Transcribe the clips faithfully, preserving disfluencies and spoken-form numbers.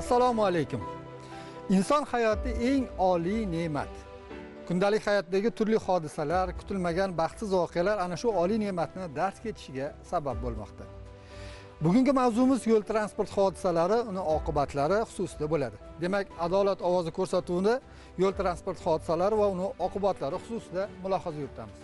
Assalomu alaykum. Inson hayoti eng oliy ne'mat. Kundalik hayotdagi turli hodisalar, kutilmagan baxtsiz voqealar ana shu oliy ne'matni darz ketishiga sabab bo'lmoqda. Bugungi mavzumiz yo'l transport hodisalari, uni oqibatlari xususida bo'ladi. Demak, adolat ovozi ko'rsatuvida yo'l transport hodisalari va uni oqibatlari xususida mulohaza yuritamiz.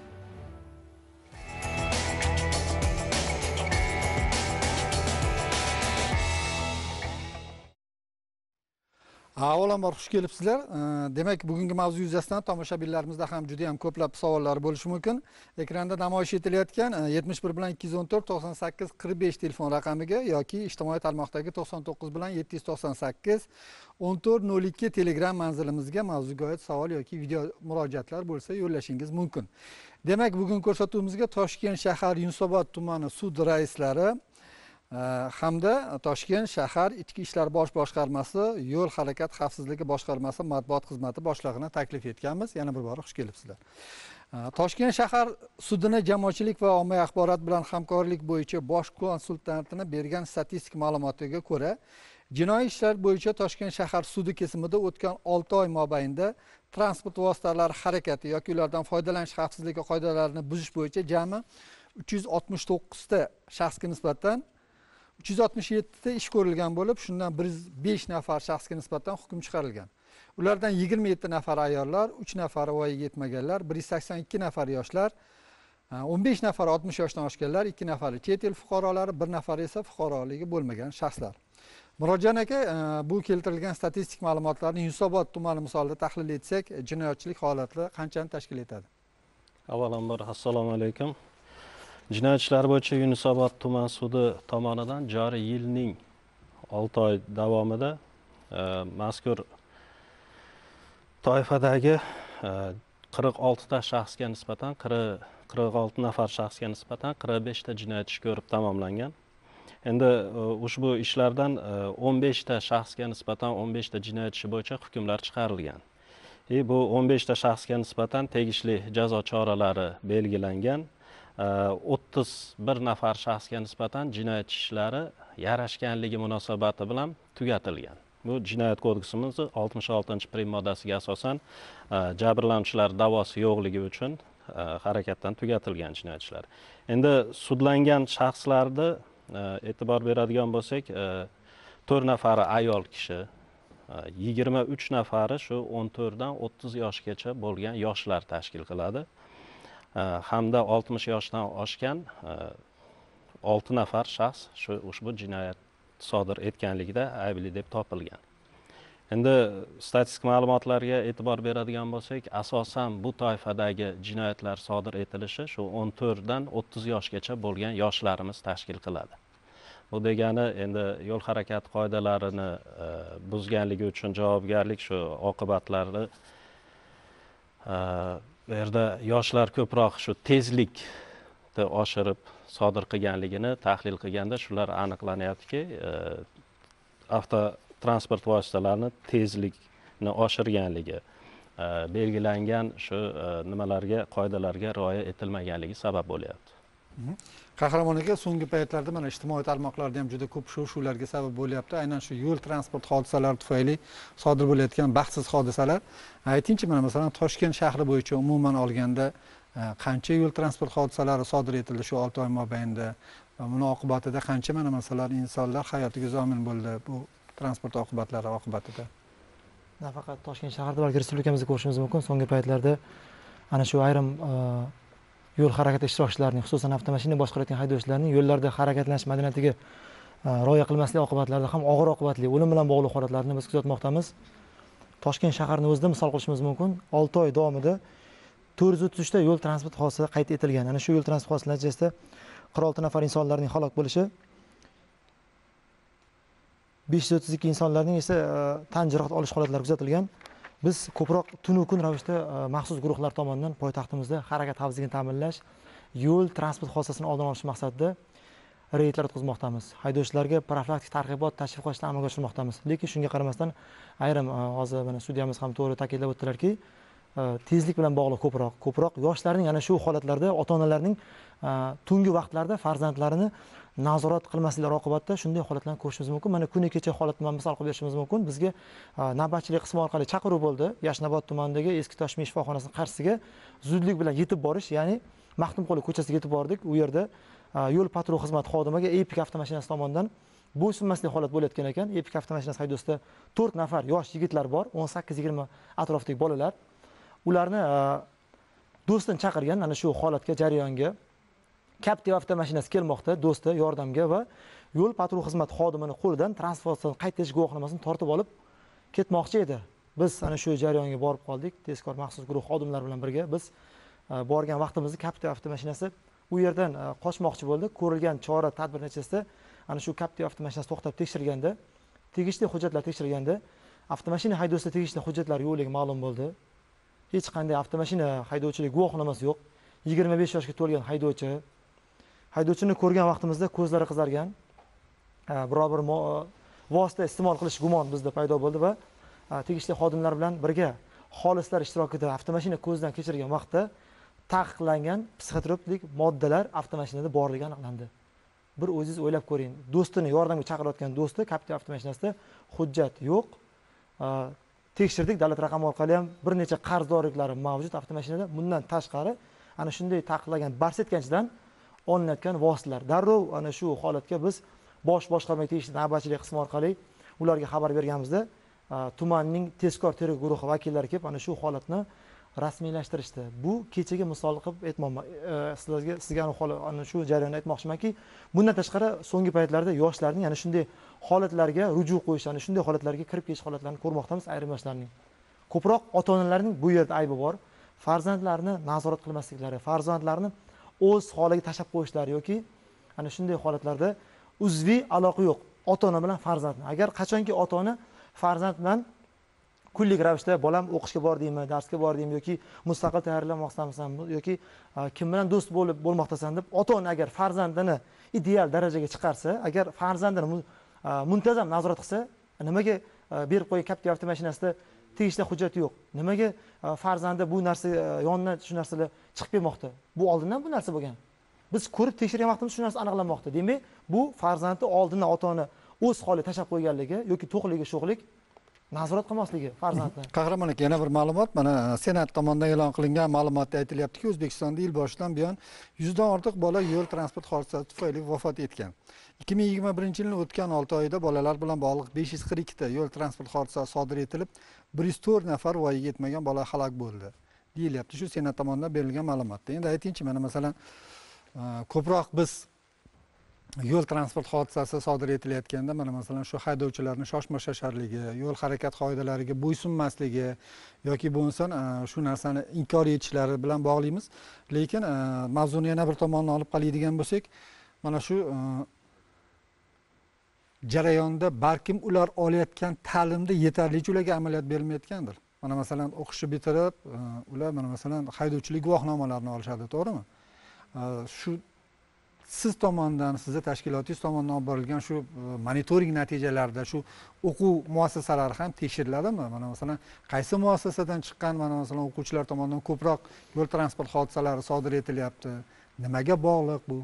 Avvalambor xush kelibsizlar. Demak, bugungi mavzu yuzasidan tomoshabinlarimizda ham juda ham ko'plab savollar bo'lishi mumkin. Ekranda namoyish etilayotgan yetmish bir bilan ikki yuz o'n to'rt to'qson sakkiz qirq besh telefon raqamiga yoki ijtimoiy tarmoqdagi to'qson to'qqiz bilan yetti yuz to'qson sakkiz o'n to'rt nol ikki Telegram manzilimizga mavzuga oid savol yoki video murojaatlar bo'lsa yo'llashingiz mumkin. Demak, bugun ko'rsatuvimizga Toshkent shahar Yunusobod tumani sud raislari hamda Toshkent shahar Ichki ishlar bosh boshqarmasi yo'l harakat xavfsizligi boshqarmasi matbuot xizmati boshlig'ini taklif etganmiz. Yana bir bora xush kelibsizlar. Toshkent shahar sudini jamoatchilik va ommaviy axborot bilan hamkorlik bo'yicha bosh konsultantini bergan statistik ma'lumotiga ko'ra, jinoiy ishlar bo'yicha Toshkent shahar sudi kesimida o'tgan olti oy mobaynida transport vositalari harakati yoki ulardan foydalanish xavfsizligi qoidalarini buzish bo'yicha jami uch yuz oltmish to'qqiz ta shaxsga nisbatan uch yuz oltmish yetti ta ish ko'rilgan bo'lib, shundan bir yuz besh nafar shaxsga nisbatan hukm chiqarilgan. Ulardan yigirma yetti nafar ayollar, uch nafari voyaga yetmaganlar, bir yuz sakson ikki nafar yoshlar, o'n besh nafar oltmish yoshdan oshganlar, ikki nafari chet el fuqarolari, bir nafari esa fuqaroligi bo'lmagan shaxslar. Murodjon aka, bu keltirilgan statistik ma'lumotlarni Yunusobod tumani misolida tahlil etsak, jinoyatchilik holati qanchani tashkil etadi? Avvalambor assalomu alaykum. Jinoyat ishlari bo'yicha Yunusobod tuman sudi tomonidan joriy yilning olti oy davomida mazkur toifadagi qirq olti ta shaxsga nisbatan qirq olti nafar shaxsga nisbatan qirq besh ta jinoyat ishi ko'rib tamomlangan. Endi ushbu ishlardan o'n besh ta shaxsga nisbatan o'n besh ta jinoyat ishi bo'yicha hukmlar chiqarilgan. E bu o'n besh ta shaxsga nisbatan tegishli jazo choralari belgilangan. o'ttiz bir nafar shaxsga nisbatan jinoyat ishlari yarashganligi munosabati bilan tugatilgan. Bu jinoyat kodeksimizning oltmish oltinchi prim moddasiga asosan jabrlanuvchilar da'vosi yo'qligi uchun harakatdan tugatilgan jinoyat ishlari. Endi sudlangan shaxslarni e'tibor beradigan bo'lsak, to'rt nafari ayol kishi, yigirma uch nafari shu o'n to'rtdan o'ttiz yoshgacha bo'lgan yoshlar tashkil qiladi. Hamda oltmish yoshdan oshgan olti nafar shaxs shu ushbu jinoyat sodir etganligida aybli deb topilgan. Endi statistik ma'lumotlarga e'tibor beradigan bo'lsak, asosan bu toifadagi jinoyatlar sodir etilishi shu o'n to'rtdan o'ttiz yoshgacha bo'lgan yoshlarimiz tashkil qiladi. Bu degani endi yo'l harakati qoidalarini buzganligi uchun javobgarlik shu oqibatlari bu yerda yoshlar ko'proq shu tezlikni oshirib sodir qilganligini tahlil qilganda shular aniqlanyaptiki, avtotransport vositalarini tezlikni oshirganligi, belgilangan shu nimalarga, qoidalarga rioya etilmaganligi sabab bo'lyapti. Qahramon aka, so'nggi paytlarda mana ijtimoiy tarmoqlarda ham juda ko'p shuv-shuvlarga sabab bo'lyapti. Aynan shu yo'l transport hodisalari tufayli sodir bo'layotgan baxtsiz hodisalar. Aytingchi, mana masalan Toshkent shahri bo'yicha umuman olganda qancha yo'l transport hodisalari sodir etildi shu olti oy mobaynida va buni oqibatida qancha mana masalan insonlar hayotiga zomin bo'ldi bu transport oqibatlari oqibatida? Nafaqat Toshkent shahrida, balki respublikamizda ko'rishimiz mumkin. So'nggi paytlarda ana shu ayrim yo'l harakati ishtirokchilarining, xususan avtomashina boshqarayotgan haydovchilarning yo'llarda harakatlanish madaniyatiga rioya qilmaslik oqibatlarida ham og'ir oqibatli o'lim bilan bog'liq holatlarni biz kuzatmoqdamiz. Toshkent shahrini o'zida misol qilishimiz mumkin. olti oy davomida to'rt yuz o'ttiz uch ta yo'l transport hodisasi qayd etilgan. Ana shu yo'l transport hodisasi natijasida qirq olti nafar insonlarning halok bo'lishi, besh yuz o'ttiz ikki insonlarning esa tan jarohati olish holatlari kuzatilgan. Biz ko'proq tunu kun ravishda maxsus guruhlar tomonidan poytaxtimizda harakat xavfsizligini ta'minlash, yo'l transport hodisasini oldini olish maqsadida reydlar o'tkazmoqdamiz. Haydovchilarga profilaktik targ'ibot, tashviq qilishni amalga oshirmoqdamiz. Lekin shunga qaramasdan ayrim hozir mana sudyamiz ham to'g'ri ta'kidlab o'tdilarki, tezlik bilan bog'liq ko'proq, ko'proq yoshlarning ana shu holatlarda ota-onalarning tungi vaqtlarda farzandlarini nazorat qilmasliklar oqibatida shunday holatlarni ko'rishimiz mumkin. Mana kuni kecha holatni misol qilib berishimiz mumkin. Bizga navbatchilik qismi orqali chaqiruv bo'ldi. Yashnobod tumanidagi Eski Toshmi shifoxonasining qarshisiga zudlik bilan yetib borish, ya'ni Maxtumquli ko'chasiga yetib bordik. U yerda yo'l patrul xizmati xodimiga Epic avtomashinasi tomonidan bo'ysunmaslik holat bo'layotgan ekan. Epic avtomashinasi haydovchida to'rt nafar yosh yigitlar bor, o'n sakkiz yigirma atrofidagi bolalar. Ularni do'stini chaqirgan, ana shu holatga, jarayonga Captiva avtomashinasi kelmoqda, do'sti yordamga va yo'l patrul xizmati xodimini qo'lidan transportdan qaytish guvohnomasini tortib olib ketmoqchi edi. Biz ana shu jarayonga borib qoldik. Tezkor maxsus guruh xodimlari bilan birga biz borgan vaqtimizda Captiva avtomashinasi u yerdan qochmoqchi bo'ldi. Ko'rilgan chora tadbir natijasida ana shu Captiva avtomashinasi to'xtab tekshirganda, tegishli hujjatlar tekshirilganda, avtomashina haydovchisi tegishli hujjatlar yo'qligi ma'lum bo'ldi. Hech qanday avtomashina haydovchilik guvohnomasi yo'q. yigirma besh yoshga to'lgan haydovchi. Haydovchini ko'rgan vaqtimizda ko'zlari qizargan, biror bir vosita iste'mol qilish gumon bizda paydo bo'ldi va tegishli xodimlar bilan birga xolislar ishtirokida avtomashina ko'zdan kechirgan vaqtda taqiqlangan psixotroplik moddalar avtomashinada borligi aniqlandi. Bir o'zingiz o'ylab ko'ring. Do'stini yordamga chaqirayotgan do'sti Captiva avtomashinasida hujjat yo'q. Tekshirdik, davlat raqami orqali ham bir necha qarzdorliklari mavjud avtomashinada. Bundan tashqari ana shunday taqiqlagan barsetganchidan olinayotgan vositalar. Darrov ana shu holatga biz bosh boshqarma tegishli navbatchilik qismi orqali ularga xabar berganimizda tumanning tezkor tergov guruhi vakillari kelib ana shu holatni rasmiylashtirishdi. Bu kechaga misol qilib aytmoqman. Sizlarga sizga ana shu jarayonni aytmoqchimanki, bundan tashqari so'nggi paytlarda yoshlarning ana shunday holatlarga ruju qo'yish, ana shunday holatlarga kirib ketish holatlarini ko'rmoqdamiz ayrim yoshlarning. Ko'proq ota-onalarning bu yerda aybi bor. Farzandlarini nazorat qilmasliklari, farzandlarini o'z holiga tashlab qo'yishlari yoki ana shunday holatlarda uzviy aloqa yo'q ota-ona bilan farzandni. Agar qachonki ota-ona farzand bilan kunlik ravishda bolam o'qishga bordingmi, darsga bordingmi yoki mustaqil tayyorlanmoqsanmi yoki kim bilan do'st bo'lib bo'lmoqdasan deb ota-ona agar farzandini ideal darajaga chiqarsa, agar farzandini muntazam nazorat qilsa, nimaga berib qo'ygan Captiva avtomashinasida tegishli hujjat yo'q? Nimaga farzandi bu narsa yonidan shu narsalar chiqib kelmoqda? Bu oldindan bu narsa bo'lgan. Biz ko'rib tekshirgan vaqtimizda shu narsa aniqlanmoqda. Demak, bu farzandni oldindan ota-ona o'z holiga tashlab qo'yganligi yoki to'qligi, sho'qlik nazorat qilmasligi farzandni. Qahramon aka, yana bir ma'lumot, mana Senat tomonidan e'lon qilingan ma'lumotda aytilyaptiki, O'zbekistonda yil boshidan buyon yuzdan ortiq bola yo'l transport hodisasi tufayli vafot etgan. ikki ming yigirma birinchi yilning o'tgan olti oyida bolalar bilan bog'liq besh yuz qirq ikki ta yo'l transport hodisasi sodir etilib, bir yuz to'rt nafar voyaga yetmagan bola halok bo'ldi deyilyapti. Shu Senat tomonidan berilgan ma'lumotda. Endi aytingchi, mana masalan ko'proq biz yo'l transport hodisasi sodir etilayotganda mana masalan shu haydovchilarning shoshma-shosharligi, yo'l harakat qoidalariga bo'ysunmasligi yoki bo'lmasin shu narsani inkor etishlari bilan bog'laymiz. Lekin mavzuni yana bir tomondan olib qoladigan bo'lsak, mana shu jarayonda balkim ular olayotgan ta'limda yetarlicha ularga amaliyot berilmayotgandir. Mana masalan o'qishni bitirib, ular mana masalan haydovchilik guvohnomalarini olishadi, to'g'rimi? Shu siz tomonidan, sizni tashkilotingiz tomonidan olib borilgan shu monitoring natijalarida shu o'quv muassasalari ham tekshiriladimi? Mana masalan, qaysi muassasadan chiqqan mana masalan o'quvchilar tomonidan ko'proq yo'l transport hodisalari sodir etilyapti? Nimaga bog'liq bu?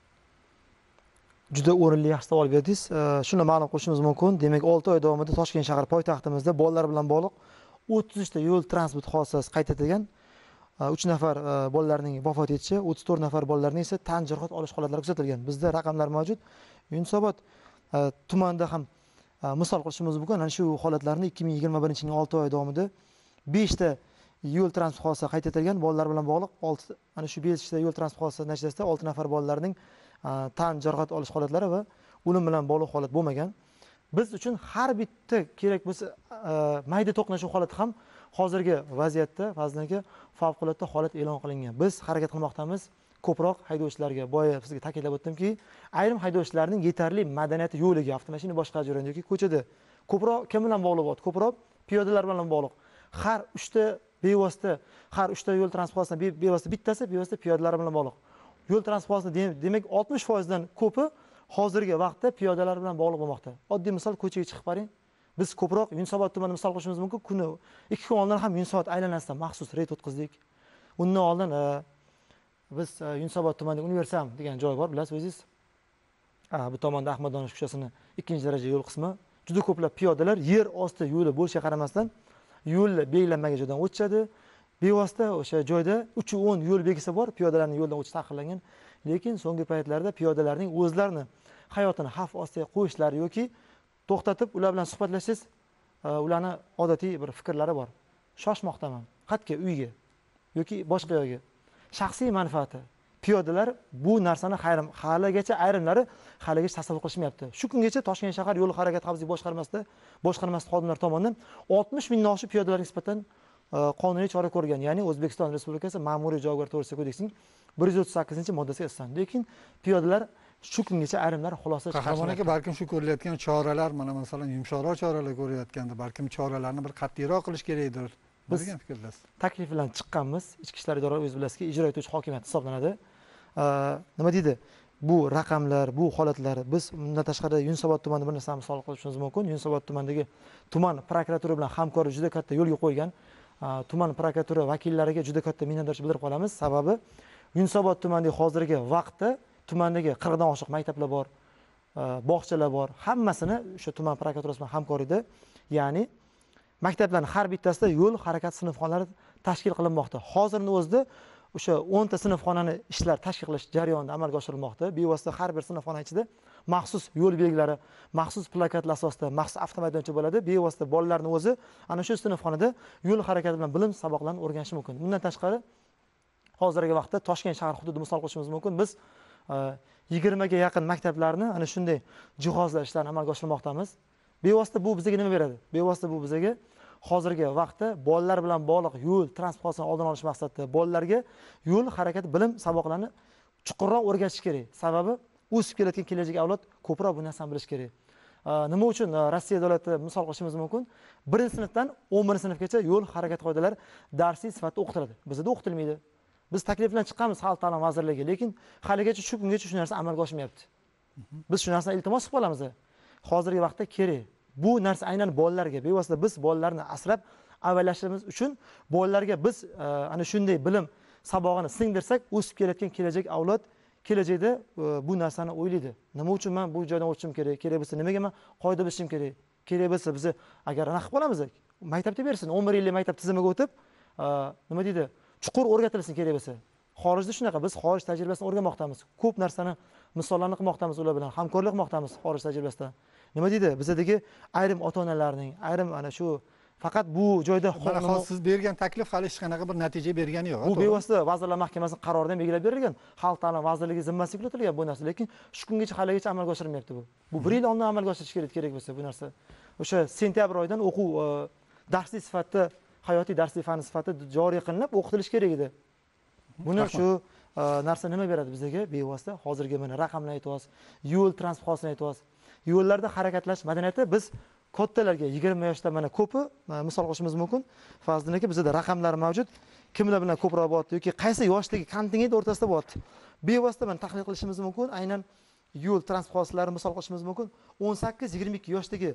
Juda o'rinli yaxshi savol berdingiz. Shuni ma'lum qilishimiz mumkin. Demak, olti oy davomida Toshkent shahar poytaxtimizda bolalar bilan bog'liq o'ttiz ta yo'l transport hodisasi qayd etilgan. uch nafar bolalarning vafot etishi, o'ttiz to'rt nafar bolalarning esa tan jarohat olish holatlari kuzatilgan. Bizda raqamlar mavjud. Yunusobod tumanida ham misol qilishimiz mumkin. Ana shu holatlarni ikki ming yigirma birinchi yilning olti oy davomida besh ta yo'l transport hodisasi qayd etilgan. Bolalar bilan bog'liq olti ana shu besh ta yo'l transport hodisasi natijasida olti nafar bolalarning tan jarohat olish holatlari va o'lim bilan bog'liq holat bo'lmagan. Biz uchun har bitta kerak bo'lsa mayda to'qnashuv holati ham hozirgi vaziyatda farzandga favqulodda holat e'lon qilingan. Biz harakat qilmoqdamiz. Ko'proq haydovchilarga, boya sizga ta'kidlab o'tdimki, ayrim haydovchilarning yetarli madaniyati yo'ligi, avtomashina boshqarish jarayonida yoki ko'chada ko'proq kim bilan bog'liq bo'lyapti? Ko'proq piyodalar bilan bog'liq. Har uchta bevosita, har uchta yo'l transportidan bevosita bittasi bevosita piyodalar bilan bog'liq. Yo'l transporti demak oltmish foiz dan ko'pi hozirgi vaqtda piyodalar bilan bog'liq bo'lmoqda. Oddiy misol, ko'chaga chiqib qaring. Biz ko'proq Yunusobod tumanini misol qilishimiz mumkin. Kuni ikki kun oldin ham Yunusobod aylanasidan maxsus reyd o'tkazdik. Undan oldin biz Yunusobod tumanida Universam degan joy bor, bilasiz o'zingiz. bu tomonda Ahmad Donish ko'chasini ikkinchi daraja yo'l qismi juda ko'plab piyodalar yer osti yo'li bo'lishiga qaramasdan yo'lni belgilanmagan joydan o'tishadi. Bevosita o'sha joyda uch o'n yo'l belgisi bor, piyodalarning yo'ldan o'tishi taqiqlangan. Lekin so'nggi paytlarda piyodalarning o'zlarini hayotini xavf ostiga qo'yishlari yoki to'xtatib ular bilan suhbatlashsangiz, ularni odatiy bir fikrlari bor. Shoshmoqdaman, qayerga, uyga yoki boshqa yo'lga. Shaxsiy manfaati. Piyodalar bu narsani haligacha ayrimlari haligacha tasavvur qilishmayapti. Shu kungacha Toshkent shahar yo'l harakati xavfsizlik boshqarmasida boshqarmasi xodimlari tomonidan oltmish mingdan oshiq piyodalarga nisbatan qonuniy chora ko'rgan, ya'ni O'zbekiston Respublikasi Ma'muriy javobgarlik to'g'risida kodeksining bir yuz o'ttiz sakkizinchi moddasiga asosan. Lekin piyodalar shu kungacha ayrimlar xulosa chiqarmoqda. Balkim shu ko'rilayotgan choralar, mana masalan yumshoqroq choralar ko'rayotganda, balkim choralarni bir qat'iyroq qilish kerakdir. Biz degan fikrlasiz. Taklif bilan chiqqanmiz. Ichki ishlar idoralari o'z bilasizki, ijro etuvchi hokimiyat hisoblanadi. Nima deydi? Bu raqamlar, bu holatlar biz bundan tashqari Yunusobod tumanida bir narsani misol qilishimiz mumkin. Yunusobod tumanidagi tuman prokuratura bilan hamkorlik juda katta yo'lga qo'ygan. Tuman prokuratura vakillariga juda katta minnatdorchilik bildirib qolamiz. Sababi Yunusobod tumanidagi hozirgi vaqtda tumandagi qirq dan oshiq maktablar bor, bog'chalar bor. Hammasini o'sha tuman prokuraturasi bilan hamkorlikda, ya'ni maktablarning har bittasida yo'l harakati sinfxonalari tashkil qilinmoqda. Hozirning o'zida o'sha o'n ta sinfxonani ishlar tashkil qilish jarayonida amalga oshirilmoqda. Bevosita har bir sinfxona ichida maxsus yo'l belgilari, maxsus plakatlar asosida maxsus avtomaydoncha bo'ladi. Bevosita bolalarning o'zi ana shu sinfxonada yo'l harakati bilan bilim saboqlarini o'rganishi mumkin. Bundan tashqari hozirgi vaqtda Toshkent shahar hududida misol qo'yishimiz mumkin. Biz yigirmaga yaqin maktablarni ana shunday jihozlash ishlarini amalga oshirmoqdamiz. Bevosita bu bizga nima beradi? Bevosita bu bizga hozirgi vaqtda bolalar bilan bog'liq yo'l transport hodisasini oldini olish maqsadida bolalarga yo'l harakati bilim saboqlarini chuqurroq o'rgatish kerak. Sababi o'sib kelayotgan kelajak avlod ko'proq bu narsani bilish kerak. Nima uchun Rossiya davlati misol qilishimiz mumkin? birinchi sinfdan o'n birinchi sinfgacha yo'l harakati qoidalari darsiy sifatida o'qitiladi. Bizda o'qitilmaydi. Biz taklif bilan chiqqanmiz Xalq ta'limi vazirligiga, lekin haligacha shu kungacha shu narsa amalga oshmayapti. Biz shu narsani iltimos qilib qolamiz. Hozirgi vaqtda kerak. Bu narsa aynan bolalarga, bevosita biz bolalarni asrab avvalashimiz uchun bolalarga biz ana shunday bilim sabog'ini singdirsak, o'sib kelayotgan kelajak avlod kelajakda bu narsani o'ylaydi. Nima uchun men bu joydan o'tishim kerak? Kerak bo'lsa nimaga men qoida bilishim kerak? Kerak bo'lsa biz agar anaqa qilib qolamiz, maktabda bersin, o'n bir yillik maktab tizimiga o'tib, nima deydi? Chuqur o'rgatilsin kerak bo'lsa. Xorijda shunaqa, biz xorij tajribasini o'rganmoqdamiz. Ko'p narsani misollarni qilmoqdamiz ular bilan, hamkorlik qilmoqdamiz xorij tajribasida. Nima deydi? Bizdagi ayrim ota-onalarning, ayrim ana shu faqat bu joyda mana hozir siz bergan taklif hali hech qanaqa bir natija bergani yo'q. Bu bevosita Vazirlar Mahkamasining qaroridan belgilab berilgan, Xalq ta'limi vazirligi zimmasiga yuklatilgan bu narsa, lekin shu kungacha haligacha amalga oshirilmayapti bu. Bu bir yil oldin amalga oshirish kerak kerak bo'lsa bu narsa. O'sha sentyabr oyidan o'quv darslik sifatida, hayotiy darslik fani sifatida joriy qilinib o'qitilish kerak edi. Buni shu narsa nima beradi bizga? Bevosita hozirgi mana raqamlar aytyapsiz, yo'l transport hodisasini aytyapsiz. Yo'llarda harakatlanish madaniyati biz kattalarga yigirma yoshda mana ko'pi misol qo'shishimiz mumkin. Fazliddin aka bizda raqamlar mavjud. Kimlar bilan ko'proq bo'lyapti yoki qaysi yoshdagi kontingent o'rtasida bo'lyapti. Bevosita bilan tahlil qilishimiz mumkin. Aynan yo'l transport hodisalari misol qo'shishimiz mumkin. o'n sakkiz yigirma ikki yoshdagi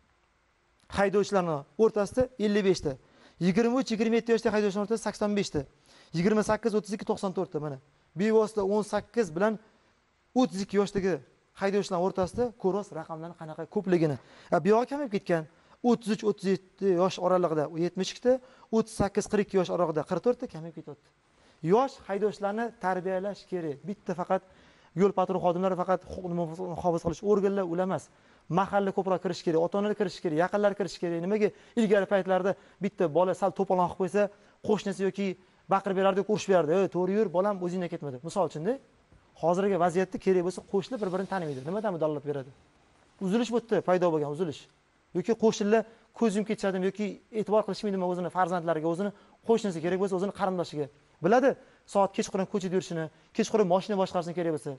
haydovchilarning o'rtasida ellik besh ta, yigirma uch yigirma yetti yoshdagi haydovchilar o'rtasida sakson besh ta, yigirma sakkiz o'ttiz ikki to'qson to'rt ta mana. Bevosita o'n sakkiz bilan o'ttiz ikki yoshdagi haydovchilar o'rtasida ko'ros raqamlarning qanaqa ko'pligini. Bu yo'q kamayib ketgan. o'ttiz uch o'ttiz yetti yosh oralig'ida yetmish ikki ta, o'ttiz sakkiz qirq ikki yosh oralig'ida qirq to'rt ta kamayib ketyapti. Yosh haydovchilarni tarbiyalash kerak. Bitta faqat yo'l patrul xodimlari faqat huquqni muhofaza qilish organlar ular emas. Mahalla ko'proq kirish kerak, ota-onalar kirish kerak, yaqinlar kirish kerak. Nimaga ilgari paytlarda bitta bola sal to'polon qilib qo'ysa, qo'shnisi yoki baqirib berardi, urush berardi. "Ey, to'g'ri yur, bolam o'zingdan ketmadi." Misol uchun-da, hozirgi vaziyatda kerak bo'lsa qo'shnilar bir-birini tanimaydi. Nimadan dalolat beradi? Uzilish bo'ldi, paydo bo'lgan uzilish. Yoki qo'shnilar ko'z yumib ketishadimi yoki e'tibor qilishmaydimi o'zini farzandlariga, o'zini qo'shnisi kerak bo'lsa o'zini qarindoshiga. Biladi, soat kechqurun ko'chada yurishini, kechqurun mashina boshqarishini kerak bo'lsa.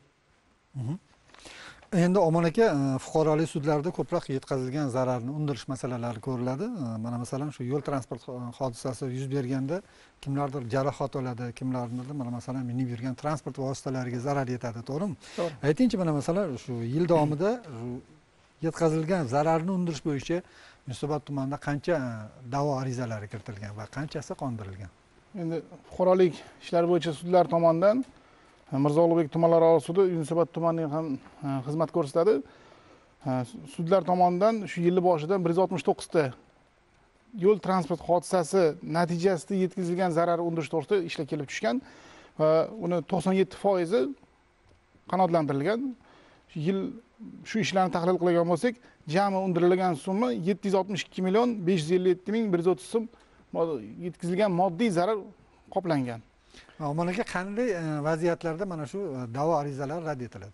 Endi Omon aka, fuqarolik sudlarida ko'proq yetkazilgan zararni undirish masalalari ko'riladi. Mana masalan shu yo'l transport hodisasi yuz berganda kimlardir jarohat oladi, kimlardir mana masalan minib yurgan transport vositalariga zarar yetadi, to'g'rimi? To'g'ri. Aytingchi, mana masalan shu yil davomida yetkazilgan zararni undirish bo'yicha Yunusobod tumanida qancha da'vo arizalari kiritilgan va qanchasi qondirilgan? Endi fuqarolik ishlari bo'yicha sudlar tomonidan Mirzo Ulug'bek tumanlararo sudi Yunusobod tumaniga ham xizmat ko'rsatadi. Sudlar tomonidan shu yil boshidan bir yuz oltmish to'qqiz ta yo'l transport hodisasi natijasida yetkazilgan zarar undirish to'g'risida ishlar kelib tushgan va uni to'qson yetti foizi qanoatlantirilgan. Yil shu ishlarni tahlil qilgan bo'lsak, jami undirilgan summa yetti yuz oltmish ikki million besh yuz ellik yetti ming bir yuz o'ttiz so'm yetkazilgan moddiy zarar qoplangan. Omon aka, qanday vaziyatlarda mana shu da'vo arizalari rad etiladi?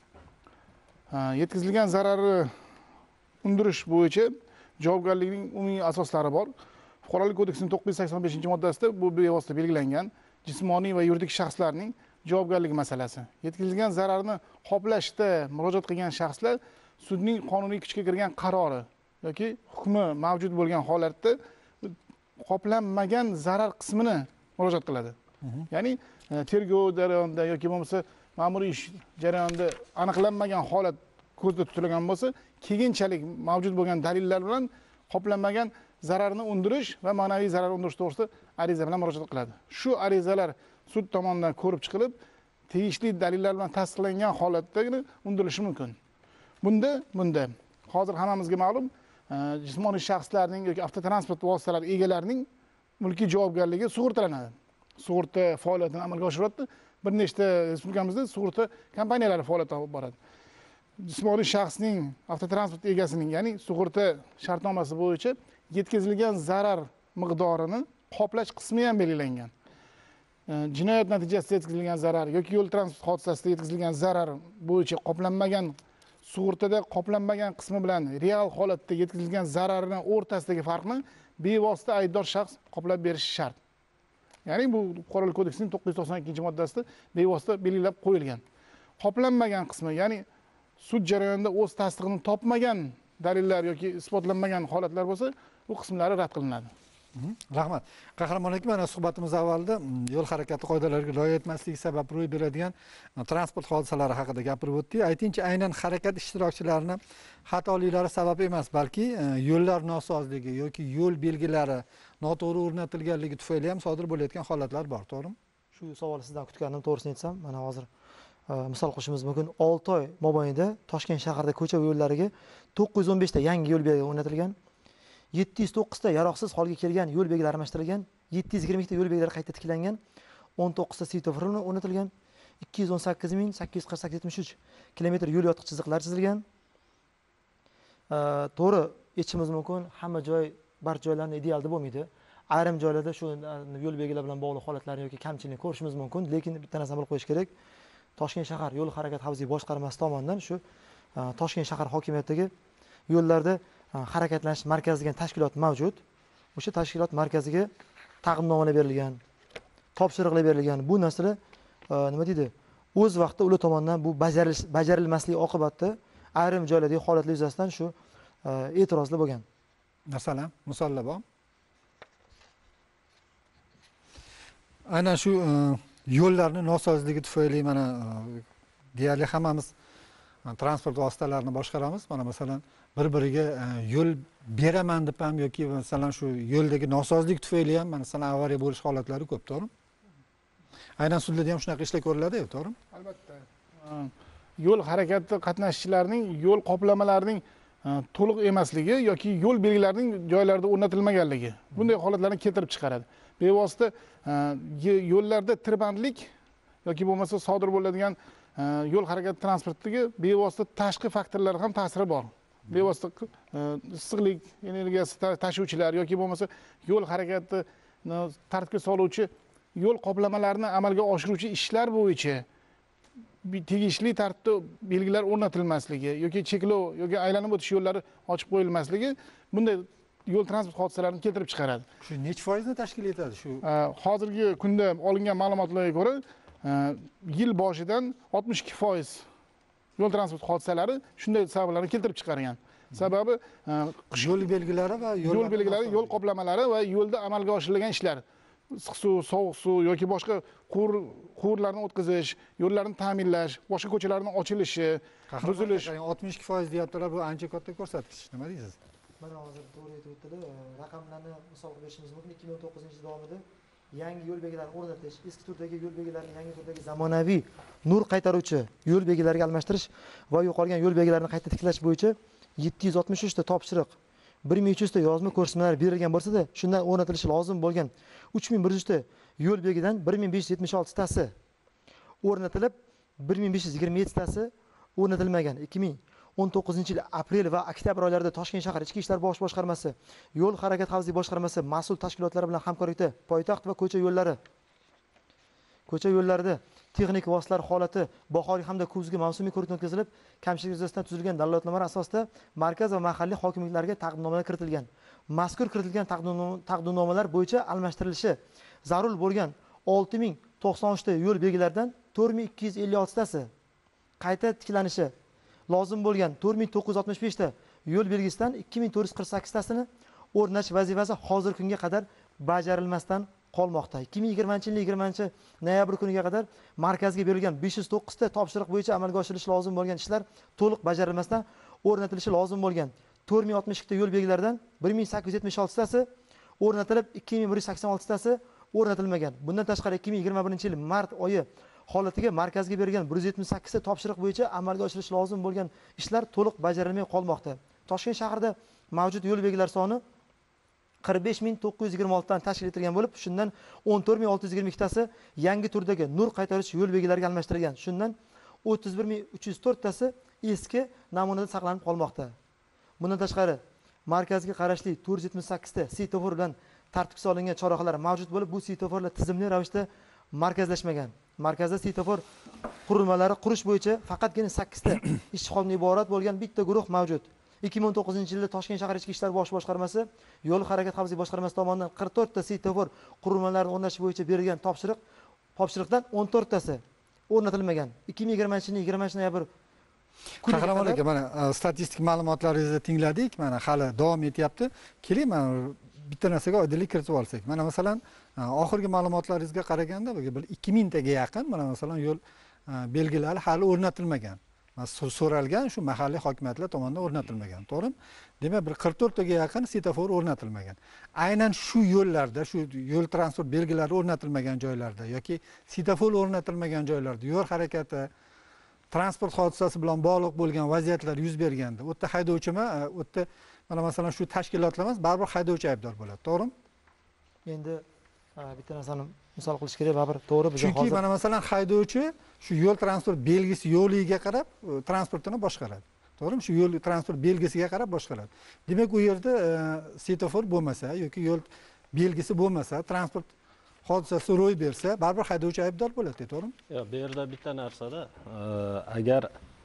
Yetkazilgan zararni undirish bo'yicha javobgarlikning umumiy asoslari bor. Fuqarolik kodeksining to'qqiz yuz sakson beshinchi moddasida bu bevosita belgilangan jismoniy va yuridik shaxslarning javobgarligi masalasi. Yetkazilgan zararni qoplashda murojaat qilgan shaxslar sudning qonuniy kuchga kirgan qarori yoki hukmi mavjud bo'lgan holatda qoplanmagan zarar qismini murojaat qiladi. Ya'ni tergov jarayonida yoki bo'lmasa ma'muriy ish jarayonida aniqlanmagan holat ko'zda tutilgan bo'lsa, keyinchalik mavjud bo'lgan dalillar bilan qoplanmagan zararni undirish va ma'naviy zarar undirish to'g'risida ariza bilan murojaat qiladi. Shu arizalar sud tomonidan ko'rib chiqilib, tegishli dalillar bilan tasdiqlangan holatda undirilishi mumkin. Bunda bunda hozir hammamizga ma'lum, jismoniy shaxslarning yoki avtotransport vositalari egalarining mulkiy javobgarligi sug'urtalanadi. Sug'urta faoliyatini amalga oshiradi. Bir nechta respublikamizda sug'urta kompaniyalari faoliyat olib boradi. Jismoniy shaxsning avtotransport egasining, ya'ni sug'urta shartnomasi bo'yicha yetkazilgan zarar miqdorini qoplash qismi ham belgilangan. Jinoyat natijasida yetkazilgan zarar yoki yo'l transport hodisasida yetkazilgan zarar bo'yicha qoplanmagan sug'urtada qoplanmagan qismi bilan real holatda yetkazilgan zararning o'rtasidagi farqni bevosita aybdor shaxs qoplab berishi shart. Ya'ni bu Fuqarolik kodeksining to'qqiz yuz to'qson ikkinchi moddasida bevosita belgilab qo'yilgan. Qoplanmagan qismi, ya'ni sud jarayonida o'z tasdig'ini topmagan dalillar yoki isbotlanmagan holatlar bo'lsa, bu qismlari rad qilinadi. Rahmat. Qahramon aka, mana suhbatimiz avvalida yo'l harakati qoidalariga rioya etmasligi sabab ro'y beradigan transport hodisalari haqida gapirib o'tdik. Aytingchi, aynan harakat ishtirokchilarini xatoliklari sabab emas, balki yo'llar nosozligi yoki yo'l belgilari noto'g'ri o'rnatilganligi tufayli ham sodir bo'layotgan holatlar bor, to'g'rimi? Shu savol sizdan kutgandim, to'g'risini aytsam, mana hozir misol qo'shishimiz mumkin. olti oy mobaynida Toshkent shahrida ko'cha va yo'llariga to'qqiz yuz o'n besh ta yangi yo'l belgilari o'rnatilgan. yetti yuz to'qqiz ta yaroqsiz holga kelgan yo'l belgilari almashtirilgan, yetti yuz yigirma ikki ta yo'l belgilari qayta tiklangan, o'n to'qqiz ta svetofor o'rnatilgan, ikki yuz o'n sakkiz ming sakkiz yuz qirq sakkiz yetmish uch kilometr yo'l yotiq chiziqlar chizilgan. To'g'ri, aytishimiz mumkin, hamma joy, barcha joylarni idealda bo'lmaydi. Ayrim joylarda shu yo'l belgilari bilan bog'liq holatlarni yoki kamchilikni ko'rishimiz mumkin, lekin bitta narsani bilib qo'yish kerak. Toshkent shahar yo'l harakati xavfsizligi boshqarmasi tomonidan shu Toshkent shahar hokimiyatidagi yo'llarda harakatlanish markazi degan tashkilot mavjud. O'sha tashkilot markaziga taqdimnomalar berilgan, topshiriqlar berilgan. Bu narsalar nima deydi? O'z vaqtida ular tomonidan bu bajarilish bajarilmasligi oqibatida ayrim joylardagi holatlar yuzasidan shu e'tirozlar bo'lgan. Masalan, misollar bor. Aynan shu yo'llarning nosozligi tufayli mana deyarli hammamiz transport vositalarini boshqaramiz. Mana masalan bir-biriga yo'l beraman deb ham yoki masalan shu yo'ldagi nosozlik tufayli ham masalan avariya bo'lish holatlari ko'p, to'g'rimi? Aynan sudlarda ham shunaqa ishlar ko'riladi-ku, to'g'rimi? Albatta. Yo'l harakati qatnashchilarining yo'l qoplamalarining to'liq emasligi yoki yo'l belgilarining joylarida o'rnatilmaganligi bunday holatlarni keltirib chiqaradi. Bevosita yo'llarda tirbandlik yoki bo'lmasa sodir bo'ladigan yo'l harakati transportiga bevosita tashqi faktorlar ham ta'siri bor. Bevosita issiqlik energiyasi tashuvchilar yoki bo'lmasa yo'l harakati tartibga soluvchi yo'l qoplamalarini amalga oshiruvchi ishlar bo'yicha tegishli tartibda belgilar o'rnatilmasligi yoki cheklov yoki aylanib o'tish yo'llari ochib qo'yilmasligi bunday yo'l transport hodisalarini keltirib chiqaradi. Shu necha foizni tashkil etadi shu? Hozirgi kunda olingan ma'lumotlarga ko'ra, yil boshidan oltmish ikki foiz yo'l transport hodisalari shunday sabablarni keltirib chiqargan. Sababi yo'l belgilari va yo'l belgilari, yo'l qoplamalari va yo'lda amalga oshirilgan ishlar. Issiq suv, sovuq suv yoki boshqa quvur quvurlarni o'tkazish, yo'llarni ta'minlash, boshqa ko'chalarning ochilishi, buzilish. oltmish ikki foiz deyaptilar, bu ancha katta ko'rsatkich. Nima deysiz? Mana hozir to'g'ri aytib o'tdilar. Raqamlarni misol berishimiz mumkin. ikki ming o'n to'qqizinchi yil davomida yangi yo'l belgilarini o'rnatish, eski turdagi yo'l belgilarini yangi turdagi zamonaviy nur qaytaruvchi yo'l belgilariga almashtirish va yo'qolgan yo'l belgilarini qayta tiklash bo'yicha yetti yuz oltmish uch ta topshiriq, bir ming uch yuz ta yozma ko'rsatmalar berilgan bo'lsa-da, shundan o'rnatilishi lozim bo'lgan uch ming bir yuz ta yo'l belgidan bir ming besh yuz yetmish olti tasi o'rnatilib, bir ming besh yuz yigirma yetti tasi o'rnatilmagan. ikki ming o'n to'qqizinchi yil aprel va oktyabr oylarida Toshkent shahar Ichki ishlar bosh boshqarmasi, yo'l harakat xavfsizligi boshqarmasi mas'ul tashkilotlari bilan hamkorlikda poytaxt va ko'cha yo'llari ko'cha yo'llarida texnik vositalar holati bahoriy hamda kuzgi mavsumiy ko'rikdan o'tkazilib, kamchilik yuzasidan tuzilgan dalolatnomalar asosida markaz va mahalliy hokimliklarga taqdimnomalar kiritilgan. Mazkur kiritilgan taqdimnomalar bo'yicha almashtirilishi zarur bo'lgan olti ming to'qson uch ta yo'l belgilaridan to'rt ming ikki yuz ellik olti tasi qayta tiklanishi lozim bo'lgan to'rt ming to'qqiz yuz oltmish besh ta yo'l belgisidan ikki ming to'rt yuz qirq sakkiz tasini o'rnatish vazifasi hozirgi kunga qadar bajarilmasdan qolmoqda. ikki ming yigirmanchi yilning yigirmanchi noyabr kuniga qadar markazga berilgan besh yuz to'qqiz ta topshiriq bo'yicha amalga oshirilishi lozim bo'lgan ishlar to'liq bajarilmasdan o'rnatilishi lozim bo'lgan to'rt ming oltmish ikki ta yo'l belgilaridan bir ming sakkiz yuz yetmish olti tasi o'rnatilib, ikki ming bir yuz sakson olti tasi o'rnatilmagan. Bundan tashqari ikki ming yigirma birinchi yil mart oyi holatiga markazga berilgan bir yuz yetmish sakkiz ta topshiriq bo'yicha amalga oshirilishi lozim bo'lgan ishlar to'liq bajarilmay qolmoqda. Toshkent shahrida mavjud yo'l belgilari soni qirq besh ming to'qqiz yuz yigirma olti dan tashkil etilgan bo'lib, shundan o'n to'rt ming olti yuz yigirma ikki tasi yangi turdagi nur qaytaruvchi yo'l belgilariga almashtirilgan. Shundan o'ttiz bir ming uch yuz to'rt tasi eski namunada saqlanib qolmoqda. Bundan tashqari markazga qarashli to'rt yuz yetmish sakkiz ta svetofor bilan tartibga solingan chorrahalar mavjud bo'lib, bu svetoforlar tizimli ravishda markazlashmagan. Markazda svetofor qurilmalari qurish bo'yicha faqatgina sakkiz ta ishchi xodimdan iborat bo'lgan bitta guruh mavjud. ikki ming o'n to'qqizinchi yilda Toshkent shahar Ichki ishlar bosh boshqarmasi, yo'l harakat xavfsizligi boshqarmasi tomonidan qirq to'rt ta svetofor qurilmalarini o'rnatish bo'yicha berilgan topshiriq, topshiriqdan o'n to'rt tasi o'rnatilmagan. ikki ming yigirmanchi yilning yigirmanchi noyabr Qahramon aka, mana statistik ma'lumotlaringizni tingladik, mana hali davom etyapti. Keling, mana bitta narsaga oydinlik kiritib olsak. Mana masalan, oxirgi ma'lumotlaringizga qaraganda, bir ikki ming taga yaqin mana masalan yo'l belgilari hali o'rnatilmagan. So'ralgan shu mahalliy hokimiyatlar tomonidan o'rnatilmagan, to'g'rimi? Demak, bir qirq to'rt taga yaqin svetofor o'rnatilmagan. Aynan shu yo'llarda, shu yo'l transport belgilari o'rnatilmagan joylarda yoki svetofor o'rnatilmagan joylarda yo'l harakati transport hodisasi bilan bog'liq bo'lgan vaziyatlar yuz berganda, u yerda haydovchimi, u yerda mana masalan shu tashkilotlar emas, baribir haydovchi aybdor bo'ladi, to'g'rimi? Endi bitta narsani misol qilish kerak, baribir to'g'ri biz hozir. Chunki mana masalan haydovchi shu yo'l transport belgisi yo'liga qarab transportini boshqaradi. To'g'rimi? Shu yo'l transport belgisiga qarab boshqaradi. Demak, u yerda svetofor bo'lmasa yoki yo'l belgisi bo'lmasa, transport hodisasi ro'y bersa, baribir haydovchi aybdor bo'ladi, to'g'rimi? Yo'q, bu yerda bitta narsada, agar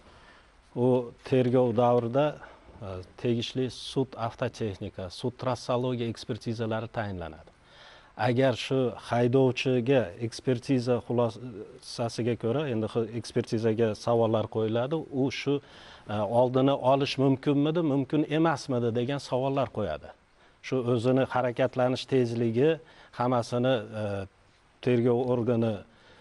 u tergov davrida tegishli sud avtotexnika, sud trassologiya ekspertizalari tayinlanadi. Agar shu haydovchiga ekspertiza xulosasiga ko'ra, endi ekspertizaga savollar qo'yiladi, u shu oldini olish mumkinmidi, mumkin emasmidi degan savollar qo'yadi. Shu o'zini harakatlanish tezligi hammasini tergov organi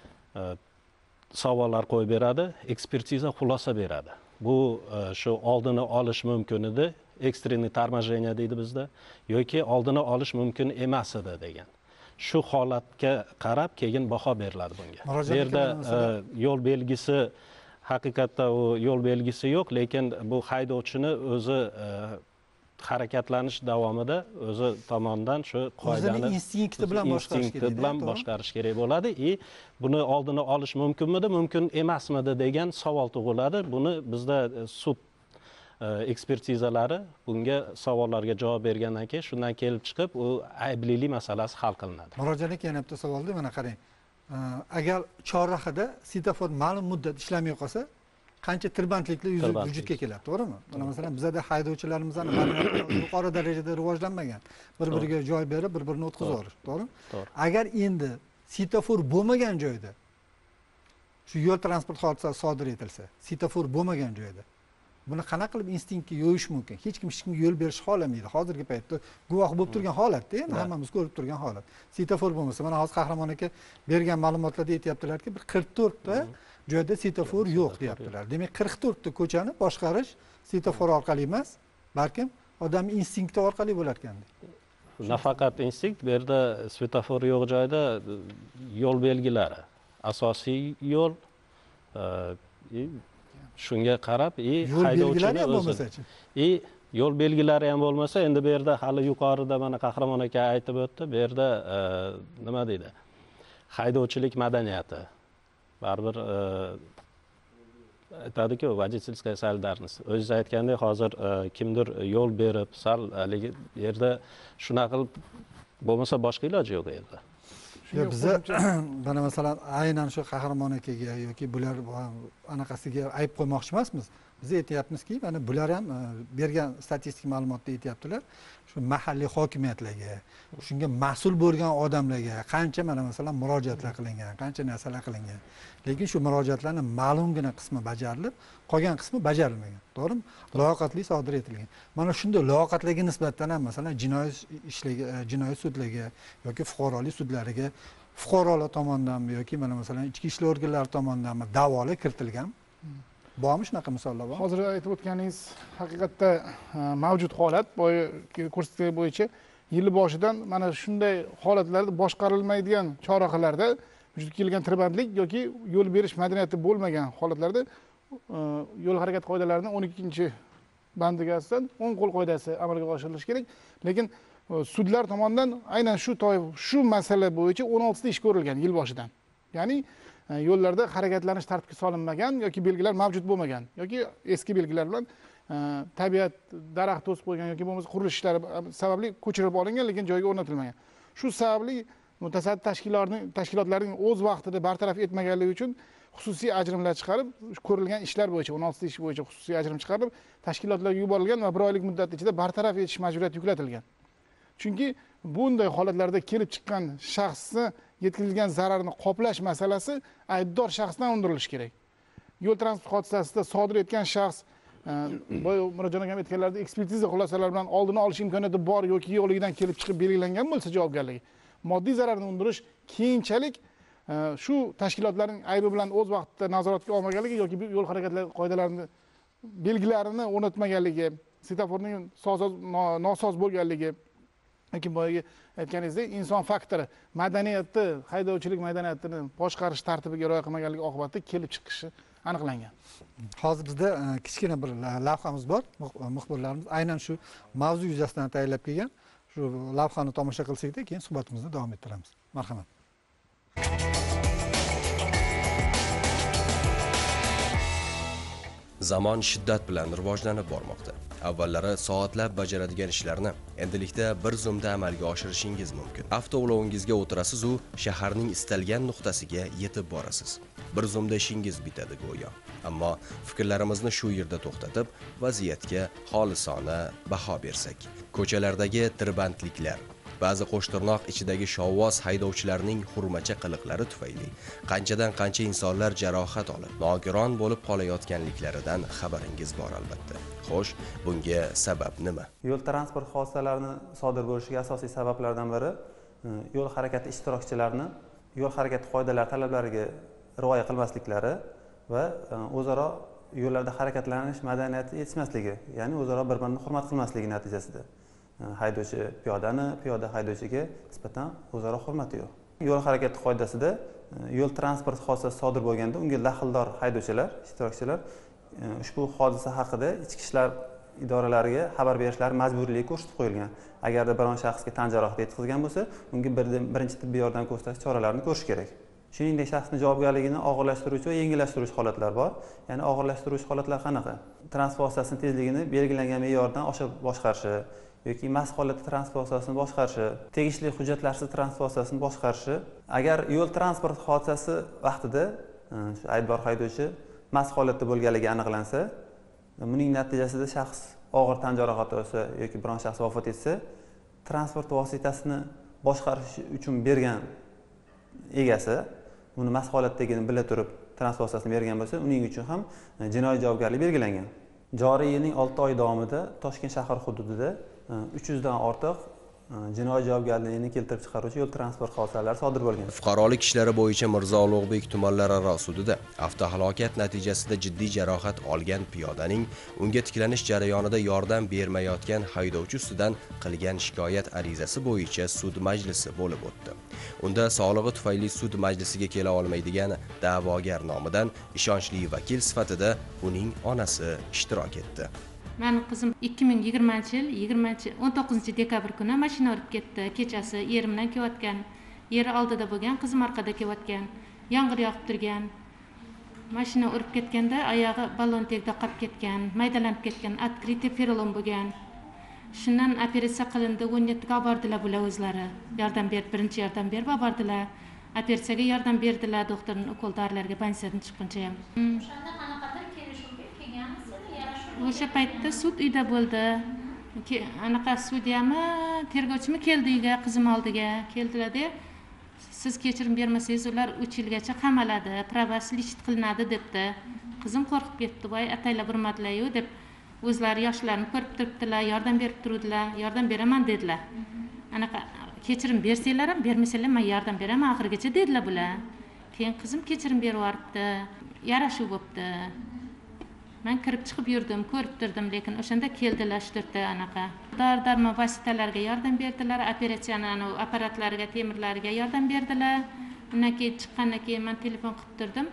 savollar qo'yib beradi, ekspertiza xulosa beradi. Bu shu oldini olish mumkin edi, ekstreniy торможение deydi bizda, yoki oldini olish mumkin emas edi degan. Shu holatga qarab keyin baho beriladi bunga. Bu yerda yo'l belgisi, haqiqatda u yo'l belgisi yo'q, lekin bu haydovchini o'zi harakatlanish davomida o'zi tomonidan shu qoidani instinkti bilan boshqarish kerak, bilan boshqarish kerak bo'ladi. E buni oldini olish mumkinmidi, mumkin emasmidi degan savol tug'iladi. Buni bizda sud ekspertizalari bunga savollarga javob bergandan keyin shundan kelib chiqib, u ayblilik masalasi hal qilinadi. Murojaat aka, yana bitta savolda mana qarang. Agar chorrahada svetofor ma'lum muddat ishlamay qolsa, qancha tirbandliklar vujudga keladi, to'g'rimi? Mana masalan bizada haydovchilarimizning ma'lumoti yuqori darajada rivojlanmagan. Bir-biriga joy berib, bir-birini o'tkazib olish, to'g'rimi? Agar endi svetofor bo'lmagan joyda shu yo'l transport hodisasi sodir etilsa, svetofor bo'lmagan joyda buni qanaqa qilib instinktga yo'yish mumkin? Hech kim hech kimga yo'l berish xohlamaydi. Hozirgi paytda guvoh bo'lib turgan holatda, endi hammamiz ko'rib turgan holat. Svetofor bo'lmasa, mana hozir Qahramon aka bergan ma'lumotlarda aytayaptilarki, bir qirq to'rt ta joyda svetofor yo'q deyaptilar. Demak, qirq to'rt ta ko'chani boshqarish svetofor orqali emas, balkim odamning instinkti orqali bo'lar ekanda. nafaqat instinkt, bu yerda svetofor yo'q joyda yo'l belgilari, asosiy yo'l, e, shunga qarab e yo'l belgilari ham o'zi bo'lmasa-chi? e yo'l belgilari ham bo'lmasa, endi bu yerda hali yuqorida mana Qahramon aka aytib o'tdi, bu yerda e, nima deydi? Haydovchilik madaniyati. Baribir e, aytadi-ku, водительская solidarность. O'zingiz aytgandek, hozir e, kimdir yo'l berib, sal haligi yerda shunaqa qilib bo'lmasa boshqa iloji yo'q yerda. Yo, biza mana masalan aynan shu Qahramon akaga yoki bular anaqasiga ayb qo'ymoqchi emasmiz. Biz aytyapmizki, mana bular ham bergan statistik ma'lumotda aytyaptilar, shu mahalliy hokimiyatlarga, shunga mas'ul bo'lgan odamlarga qancha mana masalan murojaatlar qilingan, qancha narsalar qilingan. Lekin shu murojaatlarning ma'lumgina qismi bajarilib, qolgan qismi bajarilmagan. To'g'rimi? Layoqatli sodir etilgan. Mana shunday layoqatlarga nisbatan ham masalan jinoiy ishlarga, jinoiy sudlarga yoki fuqarolik sudlariga fuqarolar tomonidanmi yoki mana masalan ichki ishlar organlari tomonidanmi da'volar kiritilgan. Bormi shunaqa misollar bor? Hozir aytib o'tganingiz haqiqatda mavjud holat. Boya ko'rsatgan bo'yicha yil boshidan mana shunday holatlarda boshqarilmaydigan chorrahalarda vujudga kelgan tirbandlik yoki yo'l berish madaniyati bo'lmagan holatlarda yo'l harakati qoidalarining o'n ikkinchi bandiga asosan o'n qo'l qoidasi amalga oshirilishi kerak. Lekin sudlar tomonidan aynan shu toifa shu masala bo'yicha o'n olti ta ish ko'rilgan yil boshidan. Ya'ni yo'llarda harakatlanish tartibga solinmagan yoki belgilar mavjud bo'lmagan yoki eski belgilar bilan tabiat daraxt to'sib qo'ygan yoki bo'lmasa qurilish ishlari sababli ko'chirib olingan, lekin joyiga o'rnatilmagan. Shu sababli mutasaddi tashkilotlarning tashkilotlarning o'z vaqtida bartaraf etmaganligi uchun xususiy ajrimlar chiqarib, ko'rilgan ishlar bo'yicha o'n olti ta ish bo'yicha xususiy ajrim chiqarib, tashkilotlarga yuborilgan va bir oylik muddat ichida bartaraf etish majburiyati yuklatilgan. Chunki bunday holatlarda kelib chiqqan shaxsni yetkazilgan zararni qoplash masalasi aybdor shaxsdan undirilishi kerak. Yo'l transport hodisasida sodir etgan shaxs Murodjon akam aytganlaridek ekspertiza xulosalari bilan oldini olish imkoniyati bor yoki yo'qligidan kelib chiqib belgilangan bo'lsa javobgarligi. Moddiy zararni undirish keyinchalik shu tashkilotlarning aybi bilan o'z vaqtida nazoratga olmaganligi yoki yo'l harakati qoidalarini belgilarini o'rnatmaganligi, svetoforning nosoz bo'lganligi yoki boyagi aytganingizdek inson faktori madaniyati, haydovchilik madaniyatini boshqarish tartibiga rioya qilmaganligi oqibatida kelib chiqishi aniqlangan. Hozir bizda kichkina bir lavhamiz bor. Muxbirlarimiz aynan shu mavzu yuzasidan tayyorlab kelgan. Shu lavhani tomosha qilsak-da, keyin suhbatimizni davom ettiramiz. Marhamat. Zamon shiddat bilan rivojlanib bormoqda. Avvallari soatlab bajaradigan ishlarni endilikda bir zumda amalga oshirishingiz mumkin. Avtoulovingizga o'tirasiz u shaharning istalgan nuqtasiga yetib borasiz. Bir zumda ishingiz bitadi go'yo. Ammo fikrlarimizni shu yerda to'xtatib, vaziyatga xolisona baho bersak, ko'chalardagi tirbandliklar, ba'zi qo'shtirnoq ichidagi shovvoz haydovchilarning hurmacha qiliqlari tufayli qanchadan qancha insonlar jarohat olib, nogiron bo'lib qolayotganliklaridan xabaringiz bor albatta. Xo'sh, bunga sabab nima? Yo'l transport hodisalarining sodir bo'lishiga asosiy sabablardan biri yo'l harakati ishtirokchilarini yo'l harakati qoidalari talablariga rioya qilmasliklari va o'zaro yo'llarda harakatlanish madaniyati yetishmasligi, ya'ni o'zaro bir-birini hurmat qilmasligi natijasida. Haydovchi piyodani, piyoda haydovchiga nisbatan o'zaro hurmati yo'q. Yo'l harakati qoidasida yo'l transport hodisasi sodir bo'lganda unga daxldor haydovchilar, ishtirokchilar ushbu hodisa haqida ichki ishlar idoralariga xabar berishlari majburligi ko'rsatib qo'yilgan. Agarda biron shaxsga tan jarohati yetkazgan bo'lsa, unga birinchi tibbiy yordam ko'rsatish choralarini ko'rish kerak. Shuningdek, shaxsning javobgarligini og'irlashtiruvchi va yengillashtiruvchi holatlar bor. Ya'ni og'irlashtiruvchi holatlar qanaqa? Transport vositasining tezligini belgilangan me'yordan oshib boshqarishi yoki mast holatda transport vositasini boshqarishi, tegishli hujjatlarsiz transport vositasini boshqarishi. Agar yo'l transport hodisasi vaqtida shu aybdor haydovchi mast holatda bo'lganligi aniqlansa, buning natijasida shaxs og'ir tan jarohati olsa yoki biron shaxs vafot etsa, transport vositasini boshqarish uchun bergan egasi uni mast holatdaligini bila turib transport vositasini bergan bo'lsa, uning uchun ham jinoiy javobgarlik belgilangan. Joriy yilning olti oy davomida Toshkent shahar hududida uch yuz dan ortiq jinoiy javobgarligini keltirib chiqaruvchi yo'l transport hodisalari sodir bo'lgan. Fuqarolik ishlari bo'yicha Mirzo Ulug'bek tumanlararo sudida avtohalokat natijasida jiddiy jarohat olgan piyodaning unga tiklanish jarayonida yordam bermayotgan haydovchi ustidan qilgan shikoyat arizasi bo'yicha sud majlisi bo'lib o'tdi. Unda sog'lig'i tufayli sud majlisiga kela olmaydigan da'vogar nomidan ishonchli vakil sifatida uning onasi ishtirok etdi. Meni qizim ikki ming yigirmanchi yil yigirmanchi o'n to'qqizinchi dekabr kuni mashina urib ketdi. Kechasi erim bilan kelayotgan, eri oldida bo'lgan, qizim orqada kelayotgan. Yomg'ir yog'ib turgan. Mashina urib ketganda oyog'i ballon tagida qolib ketgan, maydalanib ketgan, открытый перелом bo'lgan. Shundan operatsiya qilindi, o'n yettiga olib bordilar bular o'zlari. Yordam berib, birinchi yordam berib olib bordilar. Operatsiyaga yordam berdilar doktorning ukol dorilarga bansiyadan chiqquncha ham. O'shanda qanaqadir kelishuvga kelganmisiz? O'sha paytda sud uyda bo'ldi. Anaqa sudyami, tergovchimi keldi uyga, qizim oldiga keldilar-da. Siz kechirim bermasangiz ular uch yilgacha qamaladi, pravasi lishit qilinadi debdi. Qizim qo'rqib ketdi, voy ataylar burmadilar-yu deb o'zlari yoshlarni ko'rib turibdilar, yordam berib turdilar, yordam beraman dedilar. Anaqa kechirim bersanglar ham, bermasanglar men yordam beraman oxirigacha dedilar bular. Keyin qizim kechirim berib yuboribdi, yarashuv bo'libdi. Men kirib chiqib yurdim, ko'rib turdim, lekin o'shanda keldilar uch to'rtta anaqa. Dori-darmon vositalarga yordam berdilar, operatsiyani anav apparatlariga, temirlariga yordam berdilar. Undan keyin chiqqandan keyin men telefon qilib turdim.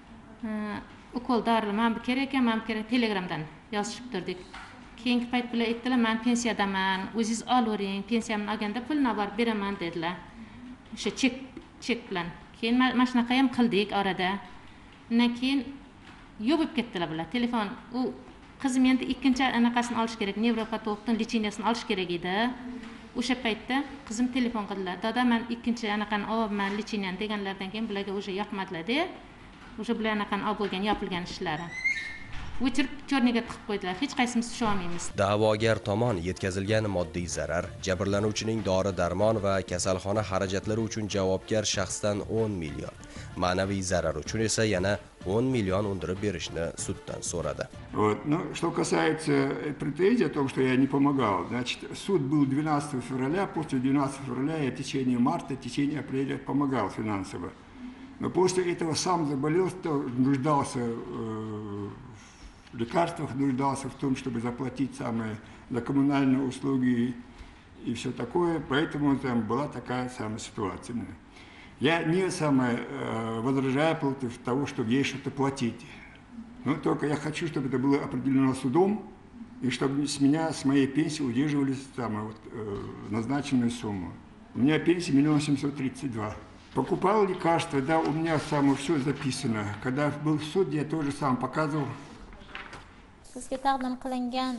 Ukol dori men bu kerak ekan, men kerak Telegramdan yozishib turdik. Keyingi payt bilan aytdilar, men pensiyadaman, o'zingiz olavering, pensiyamni olganda pulni olib beraman dedilar. O'sha chek chek bilan. Keyin mana shunaqa ham qildik orada. Undan keyin yopib ketdilar bular. Telefon u qizim endi ikkinchi anaqasini olish kerak, nevropatologdan licheniyasini olish kerak edi. O'sha paytda qizim telefon qildilar. Dada men ikkinchi anaqani olyapman, licheniyani deganlardan keyin bularga o'sha yoqmadilar-da. O'sha bular anaqani olib bo'lgan, yopilgan ishlari. O'chirib cho'rniga tiqib qo'ydilar. Hech qaysimiz tusha olmaymiz. Da'vogar tomon yetkazilgan moddiy zarar, jabrlanuvchining dori-darmon va kasalxona xarajatlari uchun javobgar shaxsdan o'n million, ma'naviy zarar uchun esa yana o'n million undirib berishni suddan so'radi. Вот. Ну, что касается претензий о том, что я не помогал, значит, суд был двенадцатого февраля, после двенадцатого февраля я в течение марта, в течение апреля помогал финансово. Но после этого сам заболел, нуждался э, в лекарствах, нуждался в том, чтобы заплатить самые за коммунальные услуги и все такое, поэтому там была такая самая ситуация. Я не самое э, возражаю против того, чтобы ей что-то платить. Но только я хочу, чтобы это было определено судом, и чтобы с меня, с моей пенсии удерживали самую вот, э, назначенную сумму. У меня пенсия миллион семьсот тридцать два. Покупал лекарства, да, у меня самое все записано. Когда был в суде, я тоже сам показывал. Sizga taqdim qilingan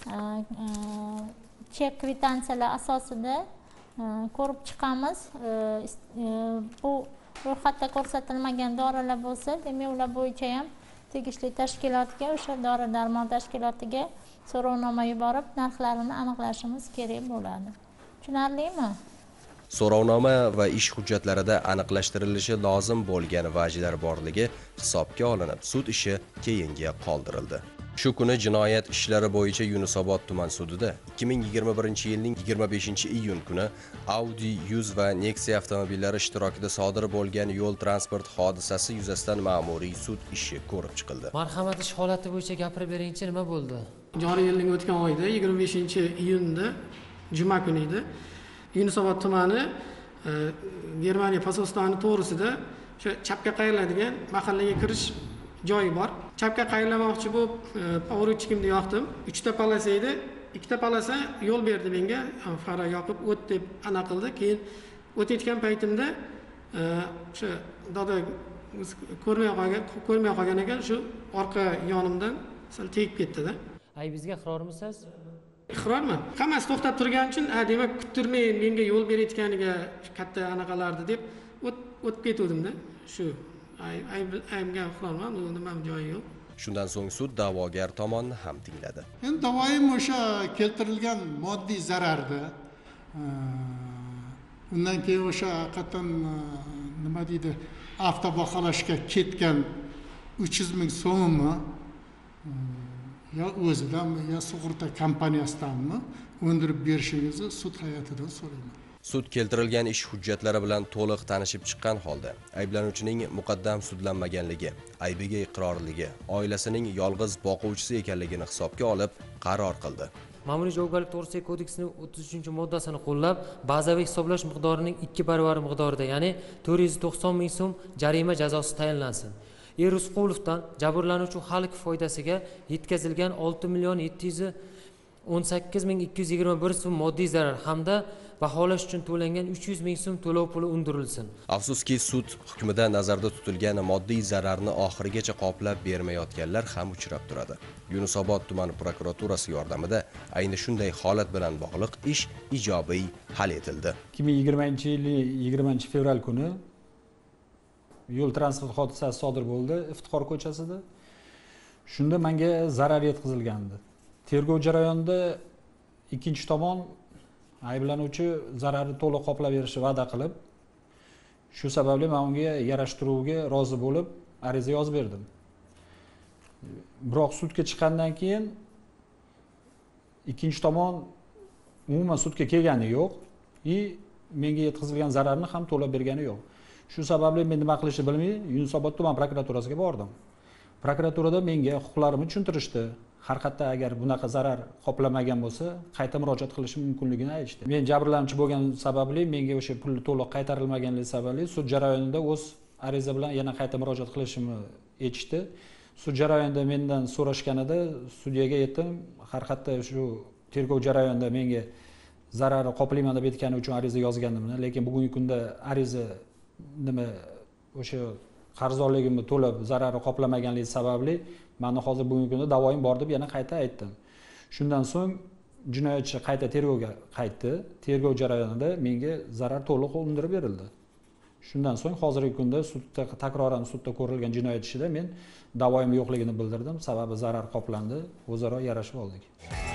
chek kvitansiyalar asosida ko'rib chiqamiz. Bu ro'yxatda ko'rsatilmagan dorilar bo'lsa, demak ular bo'yicha ham tegishli tashkilotga, o'sha dori-darmon tashkilotiga so'rovnoma yuborib, narxlarini aniqlashimiz kerak bo'ladi. Tushunarlimi? So'rovnoma va ish hujjatlarida aniqlashtirilishi lozim bo'lgan vajlar borligi hisobga olinib, sud ishi keyinga qoldirildi. Shu kuni jinoyat ishlari bo'yicha Yunusobod tuman sudida ikki ming yigirma birinchi yilning yigirma beshinchi iyun kuni Audi yuz va Nexia avtomobillari ishtirokida sodir bo'lgan yo'l transport hodisasi yuzasidan ma'muriy sud ishi ko'rib chiqildi. Marhamat ish holati bo'yicha gapirib beringchi, nima bo'ldi? Joriy yilning o'tgan oyida yigirma beshinchi iyunda juma kuni edi. Yunusobod tumani Germaniya posostoni to'g'risida o'sha chapga qayriladigan mahallaga kirish joyi bor. Chapga qayrilmoqchi bo'lib, pоворотчигimni yoqdim. uchta polasa edi. ikkita polasa yo'l berdi menga, fara yoqib o't deb ana qildi. Keyin o'tayotgan paytimda o'sha dada ko'rmay qolgan, ko'rmay qolgan ekan, shu orqa yonimdan sal tegib ketdi-da. Aybingizga iqrormisiz? Iqrorman. Hammasi to'xtab turgani uchun, ha, demak, kuttirmay menga yo'l berayotganiga katta anaqalardi deb o'tib ketuvdim-da. Shu aybga iqrorman, u nima joyi yo'q. Shundan so'ng sud da'vogar tomonni ham tingladi. Endi davoyim o'sha keltirilgan moddiy zararni, undan keyin o'sha haqiqatan nima deydi, avtobaholashga ketgan uch yuz ming so'mmi yo o'zidanmi yo sug'urta kompaniyasidanmi o'ndirib berishingizni sud hay'atidan so'rayman. Sud keltirilgan ish hujjatlari bilan to'liq tanishib chiqqan holda ayblanuvchining muqaddam sudlanmaganligi, aybiga iqrorligi, oilasining yolg'iz boquvchisi ekanligini hisobga olib qaror qildi. Ma'muriy javobgarlik to'g'risidagi kodeksining o'ttiz uchinchi moddasini qo'llab, bazaviy hisoblash miqdorining ikki baravari miqdorida, ya'ni to'rt yuz to'qson ming so'm jarima jazosi tayinlansin. Er Rusqulovdan jabrlanuvchi xalq foydasiga yetkazilgan olti million yetti yuz o'n sakkiz ming ikki yuz yigirma bir so'm moddiy zarar hamda baholash uchun to'langan uch yuz ming so'm to'lov puli undirilsin. Afsuski, sud hukmida nazarda tutilgan moddiy zararni oxirigacha qoplab bermayotganlar ham uchrab turadi. Yunusobod tuman prokuraturasi yordamida ayni shunday holat bilan bog'liq ish ijobiy hal etildi. ikki ming yigirmanchi yil yigirmanchi fevral kuni yo'l transport hodisasi sodir bo'ldi Iftixor ko'chasida. Shunda menga zarar yetkazilgandi. Tergov jarayonida ikkinchi tomon ayblanuvchi zararni to'liq qoplab berishni va'da qilib, shu sababli men unga yarashtiruvga rozi bo'lib, ariza yozib berdim. Biroq sudga chiqqandan keyin ikkinchi tomon umuman sudga kelgani yo'q va menga yetkazilgan zararni ham to'lab bergani yo'q. Shu sababli men nima qilishni bilmay, Yunusobod tuman prokuraturasiga bordim. Prokuraturada menga huquqlarimni tushuntirishdi. Har qatda agar bunaqa zarar qoplamagan bo'lsa, qayta murojaat qilishim mumkinligini aytishdi. Men jabrlanuvchi bo'lgan sababli menga o'sha pulni to'liq qaytarilmaganligi sababli sud jarayonida o'z ariza bilan yana qayta murojaat qilishimni aytishdi. Sud jarayonida mendan so'rashganida sudyaga aytdim, har qatda shu tergov jarayonida menga zararni qoplayman deb aytgani uchun ariza yozgandim, lekin bugungi kunda ariza nima o'sha qarzdorligimni to'lab zararni qoplamaganligi sababli meni hozir bugungi kunda da'voyim bor deb yana qayta aytdim. Shundan so'ng jinoyatchi qayta tergovga qaytdi. Tergov jarayonida menga zarar to'liq undirib berildi. Shundan so'ng hozirgi kunda sudda takroran sudda ko'rilgan jinoyat ishida men da'voyim yo'qligini bildirdim. Sababi zarar qoplandi, o'zaro yarashib oldik.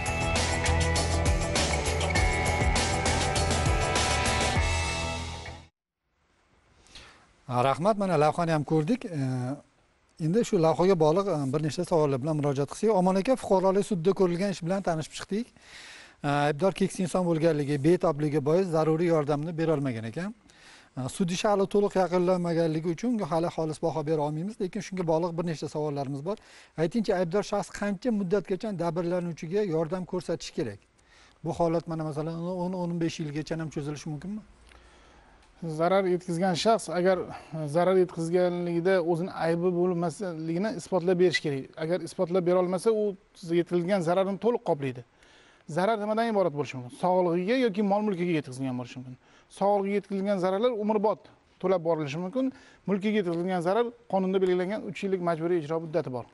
Rahmat, mana lavhani ham ko'rdik. Endi shu lavhaga bog'liq bir nechta savollar bilan murojaat qilsak, Omon aka, fuqarolik sudida ko'rilgan ish bilan tanishib chiqdik. Aybdor keksa inson bo'lganligi, betobligi bois zaruriy yordamni bera olmagan ekan. Sud ishi hali to'liq yakunlanmaganligi uchun unga hali xolis baho bera olmaymiz, lekin shunga bog'liq bir nechta savollarimiz bor. Aytingchi, aybdor shaxs qancha muddatgacha jabrlanuvchiga yordam ko'rsatish kerak? Bu holat mana masalan o'n o'n besh yilgacha ham cho'zilishi mumkinmi? Zarar yetkazgan shaxs agar zarar yetkazganligida o'zini aybi bo'lmasligini isbotlab berish kerak. Agar isbotlab bera olmasa, u yetkazilgan zararni to'liq qoplaydi. Zarar nimadan iborat bo'lishi mumkin? Sog'lig'iga yoki mol-mulkiga yetkazilgan bo'lishi mumkin. Sog'lig'iga yetkazilgan zararlar umrbod to'lab borilishi mumkin. Mulkiga yetkazilgan zarar qonunda belgilangan uch yillik majburiy ijro muddati bor.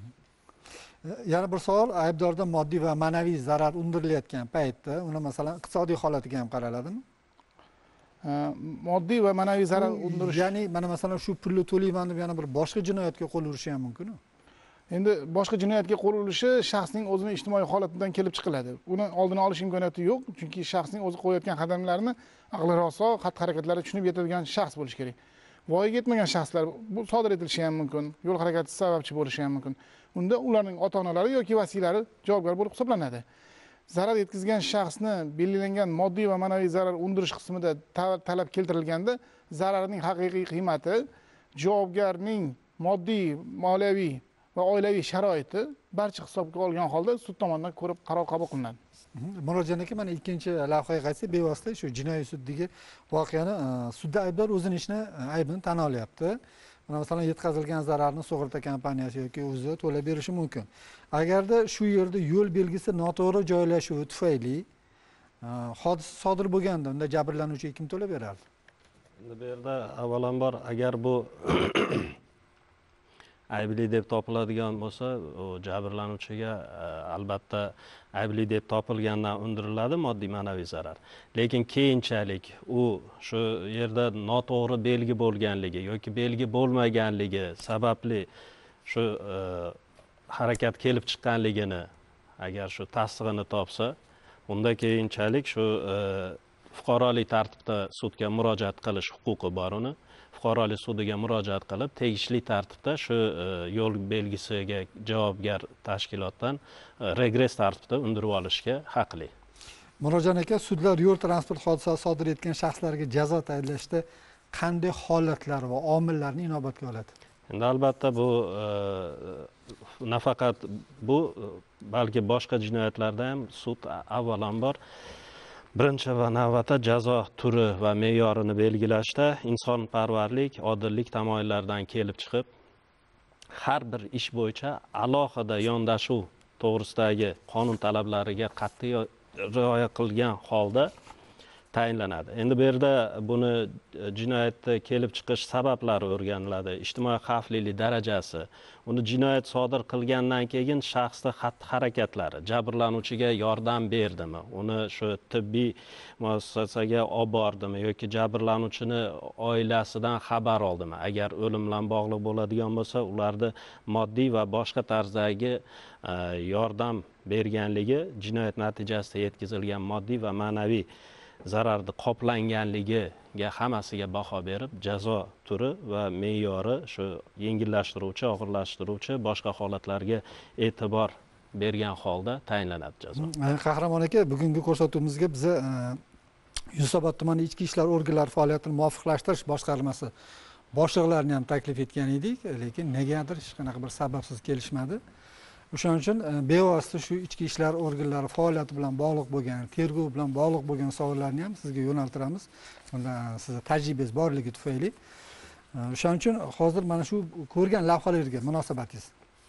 Yana bir savol, aybdorda moddiy va ma'naviy zarar undirilayotgan paytda, uni masalan iqtisodiy holatiga ham qaraladimi? Moddiy va ma'naviy zarar undirish, ya'ni mana masalan shu pulni to'layman deb yana bir boshqa jinoyatga qo'l urishi ham mumkin-ku. Endi boshqa jinoyatga qo'l urishi shaxsning o'zining ijtimoiy holatidan kelib chiqiladi. Uni oldini olish imkoniyati yo'q, chunki shaxsning o'zi qo'yayotgan qadamlarini aqli roso, xatti-harakatlarni tushunib yetadigan shaxs bo'lish kerak. Voyaga yetmagan shaxslar bu sodir etilishi ham mumkin, yo'l harakati sababchi bo'lishi ham mumkin. Unda ularning ota-onalari yoki vasiylari javobgar bo'lib hisoblanadi. Zarar yetkazgan shaxsni belgilangan moddiy va ma'naviy zarar undirish qismida talab keltirilganda zararning haqiqiy qiymati, javobgarning moddiy, moliyaviy va oilaviy sharoiti barcha hisobga olingan holda sud tomonidan ko'rib qaror qabul qilinadi. Murodjon aka, mana ikkinchi lavhaga qaytsak, bevosita shu jinoiy suddagi voqeani sudda aybdor o'zining ishini aybini tan olyapti. Masalan, yetkazilgan zararni sug'urta kompaniyasi yoki o'zi to'lab berishi mumkin. Agarda shu yerda yo'l belgisi noto'g'ri joylashuvi tufayli hodisa sodir bo'lganda, unda jabrlanuvchiga kim to'lab berardi? Endi bu yerda avvalambor agar bu aybli deb topiladigan bo'lsa, u jabrlanuvchiga albatta aybli deb topilgandan undiriladi moddiy ma'naviy zarar. Lekin keyinchalik u shu yerda noto'g'ri belgi bo'lganligi yoki belgi bo'lmaganligi sababli shu harakat kelib chiqqanligini agar shu tasdig'ini topsa, unda keyinchalik shu fuqarolik tartibda sudga murojaat qilish huquqi bor uni. Fuqarolik sudiga murojaat qilib, tegishli tartibda shu yo'l belgisiga javobgar tashkilotdan regress tartibda undirib olishga haqli. Murojon aka, sudlar yo'l transport hodisasi sodir etgan shaxslarga jazo tayinlashda qanday holatlar va omillarni inobatga oladi? Endi albatta bu nafaqat bu, balki boshqa jinoyatlarda ham sud avvalambor birinchi va navbatda jazo turi va me'yorini belgilashda insonparvarlik, odillik tamoyillaridan kelib chiqib, har bir ish bo'yicha alohida yondashuv to'g'risidagi qonun talablariga qat'iy rioya qilgan holda tayinlanadi. Endi bu yerda buni jinoyatda kelib chiqish sabablari o'rganiladi, ijtimoiy xavflilik darajasi, uni jinoyat sodir qilgandan keyin shaxsning xatti-harakatlari, jabrlanuvchiga yordam berdimi, uni shu tibbiy muassasaga olib bordimi yoki jabrlanuvchini oilasidan xabar oldimi. Agar o'lim bilan bog'liq bo'ladigan bo'lsa, ularni moddiy va boshqa tarzdagi yordam berganligi, jinoyat natijasida yetkazilgan moddiy va ma'naviy zararni qoplanganligiga hammasiga baho berib, jazo turi va me'yori shu yengillashtiruvchi, og'irlashtiruvchi boshqa holatlarga e'tibor bergan holda tayinlanadi jazo. Qahramon aka, bugungi ko'rsatuvimizga biz Yunusobod tumani ichki ishlar organlari faoliyatini muvofiqlashtirish boshqarmasi boshliqlarini ham taklif etgan edik, lekin negadir hech qanaqa bir sababsiz kelishmadi. O'shaning uchun bevosita shu ichki ishlar organlari faoliyati bilan bog'liq bo'lgan, tergov bilan bog'liq bo'lgan savollarni ham sizga yo'naltiramiz. Bunda sizda tajribangiz borligi tufayli. O'shaning uchun hozir mana shu ko'rgan lavhalarga munosabatingiz.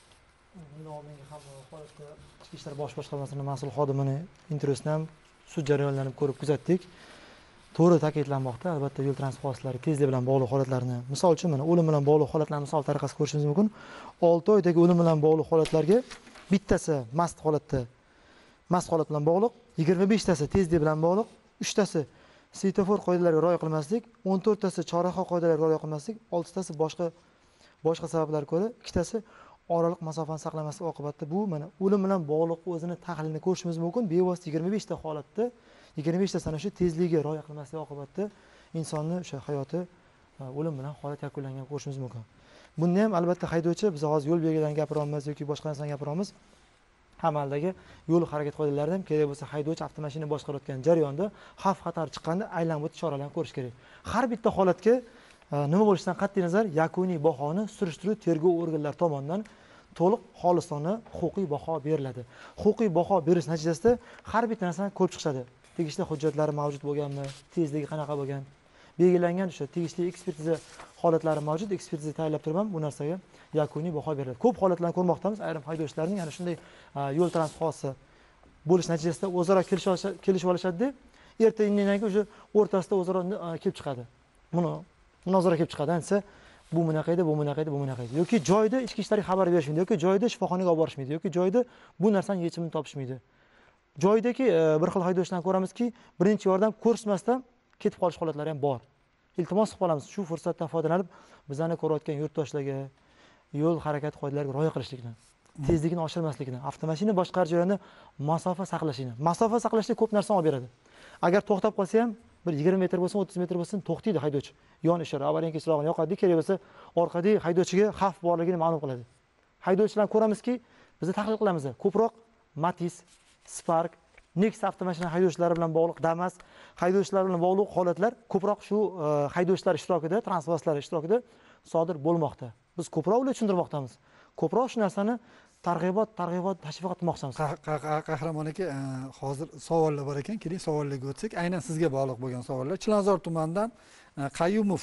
Menga ham holatda ichki ishlar bosh boshqarmasining mas'ul xodimini intervyusini ham sud jarayonlarini ko'rib kuzatdik. To'g'ri ta'kidlanmoqda, albatta yo'l transport hodisalari tezlik bilan bog'liq holatlarni, misol uchun mana o'lim bilan bog'liq holatlarni misol tariqasida ko'rishimiz mumkin. olti oydagi o'lim bilan bog'liq holatlarga bittasi mast holatda, mast holat bilan bog'liq, yigirma beshtasi tezlik bilan bog'liq, uchtasi svetofor qoidalariga rioya qilmaslik, o'n to'rttasi chorraha qoidalariga rioya qilmaslik, oltitasi boshqa boshqa sabablarga ko'ra, ikkitasi oraliq masofani saqlamaslik oqibatida bu mana o'lim bilan bog'liq o'zini tahlilini ko'rishimiz mumkin. Bevosita yigirma beshta holatda yigirma beshta sana shu tezligiga rioya qilmaslik oqibatida insonni o'sha hayoti o'lim bilan holat yakunlangan ko'rishimiz mumkin. Bunda ham albatta haydovchi, biz hozir yo'l belgilaridan gapiramiz yoki boshqa narsadan gapiramiz. Amaldagi yo'l harakat qoidalaridan kerak bo'lsa haydovchi avtomashina boshqarayotgan jarayonda xavf xatar chiqqanda aylanib o'tish choralarini ko'rish kerak. Har bitta holatga nima bo'lishidan qat'iy nazar yakuniy bahoni surishtiruv tergov organlari tomonidan to'liq xolisona huquqiy baho beriladi. Huquqiy baho berish natijasida har bitta narsani ko'rib chiqishadi. Tegishli hujjatlari mavjud bo'lganmi, tezligi qanaqa bo'lgan, belgilangan o'sha tegishli ekspertiza holatlari mavjud, ekspertiza tayyorlab turib ham bu narsaga yakuniy baho beriladi. Ko'p holatlarni ko'rmoqdamiz, ayrim haydovchilarning ana shunday yo'l transport hodisasi bo'lish natijasida o'zaro kelishib olishadi-da, erta indindan keyin o'sha o'rtasida o'zaro kelib chiqadi. Buni munozara kelib chiqadi. Ansa bu bunaqa edi, bu bunaqa edi, bu bunaqa edi. Yoki joyda ichki ishlarga xabar berishmaydi, yoki joyda shifoxonaga olib borishmaydi, yoki joyda bu narsaning yechimini topishmaydi. Joydagi bir xil haydovchilarni ko'ramizki, birinchi yordam ko'rsatmasdan ketib qolish holatlari ham bor. Iltimos qilib qolamiz, shu fursatdan foydalanib bizlarni ko'rayotgan yurtdoshlarga yo'l harakati qoidalariga rioya qilishlikni, tezligini oshirmaslikni, avtomashina boshqarish jarayonida masofa saqlashini. Masofa saqlashda ko'p narsani olib beradi. Agar to'xtab qolsa ham bir yigirma metr bo'lsin, o'ttiz metr bo'lsin to'xtaydi haydovchi. Yon ishora, avariya chirog'ini yoqadi, kerak bo'lsa orqadagi haydovchiga xavf borligini ma'lum qiladi. Haydovchilarni ko'ramizki, biz tahlil qilamiz. Ko'proq Matiz, Spark, Nexus avtomashina haydovchilari bilan bog'liq, Damas haydovchilari bilan bog'liq holatlar ko'proq shu haydovchilar ishtirokida, transportchilar ishtirokida sodir bo'lmoqda. Biz ko'proq ularga tushuntirmoqdamiz. Ko'proq shu narsani targ'ibot, targ'ibot, tashviq etmoqchimiz. Qahramon aka, hozir savollar bor ekan, keling savollarga o'tsak. Aynan sizga bog'liq bo'lgan savollar. Chilonzor tumanidan Qayyumov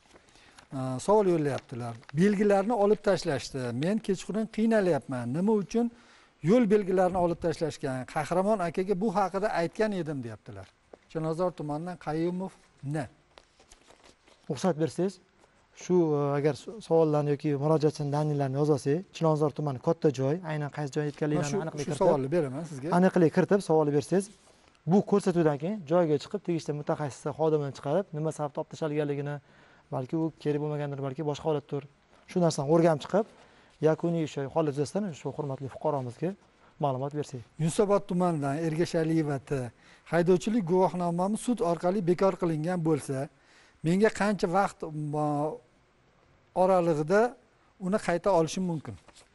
savol yo'llayaptilar. Belgilarni olib tashlashdi. Men kechqurun qiynalyapman. Nima uchun yo'l belgilarini olib tashlashgan? Qahramon akaga bu haqida aytgan edim, deyaptilar. Chilonzor tumanidan Qayyumov ne? Ruxsat bersangiz, shu agar savollarni yoki murojaatchining dalillarni yozib olsangiz, Chilonzor tumani katta joy, aynan qaysi joyda ekanligini aniqlik kiritib, shu savolni beraman sizga. Aniqlik kiritib savol bersangiz, bu ko'rsatuvdan keyin joyga chiqib, tegishli mutaxassislar xodimini chiqarib, nima sababdan olib tashalganligini, balki u kerak bo'lmagandir, balki boshqa holatdir. Shu narsani o'rganib chiqib, yakuniy o'sha holat yuzasidan shu hurmatli fuqaromizga ma'lumot bersak. Yunusobod tumanidan Ergashaliyeva T haydovchilik guvohnomasi sud orqali bekor qilingan bo'lsa, menga qancha vaqt oralig'ida uni qayta olishim mumkin?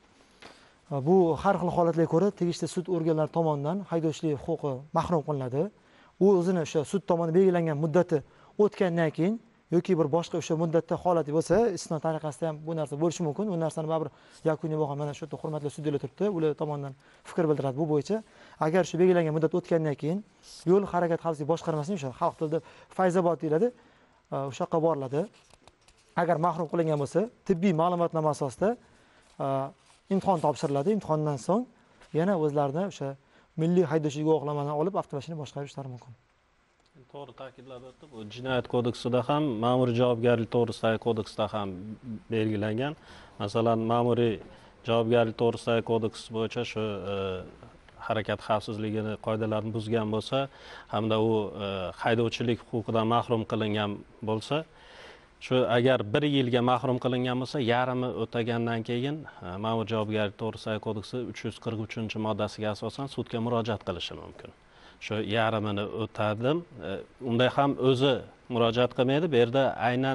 Bu har xil holatlarga ko'ra tegishli sud organlari tomonidan haydovchilik huquqi mahrum qilinadi. U o'zini o'sha sud tomonidan belgilangan muddati o'tgandan keyin yoki bir boshqa o'sha muddatda holati bo'lsa, istisno tariqasida ham bu narsa bo'lishi mumkin. U narsani baribir yakuniy bo'lgan mana shu yerda hurmatli sudyalar turibdi, ular tomonidan fikr bildiradi bu bo'yicha. Agar shu belgilangan muddat o'tgandan keyin yo'l harakat xavfsizligi boshqarmasining o'sha xalq tilida Fayzobod deyiladi, o'sha yoqqa boriladi. Agar mahrum qilingan bo'lsa, tibbiy ma'lumotnoma asosida imtihon topshiriladi. Imtihondan so'ng yana o'zlaridan o'sha milliy haydovchilik guvohnomasini olib avtomashina boshqarishlari mumkin. To'g'ri ta'kidlab o'tdi. Bu jinoyat kodeksida ham, ma'muriy javobgarlik to'g'risidagi kodeksda ham belgilangan. Masalan, ma'muriy javobgarlik to'g'risidagi kodeks bo'yicha shu harakat xavfsizligini qoidalarini buzgan bo'lsa, hamda u haydovchilik huquqidan mahrum qilingan bo'lsa, shu agar bir yilga mahrum qilingan bo'lsa, yarmi o'tagandan keyin ma'muriy javobgarlik to'g'risidagi kodeksi uch yuz qirq uchinchi moddasiga asosan sudga murojaat qilishi mumkin. Shu yarmini o'tadim, unday ham o'zi murojaat qilmaydi. Bu yerda aynan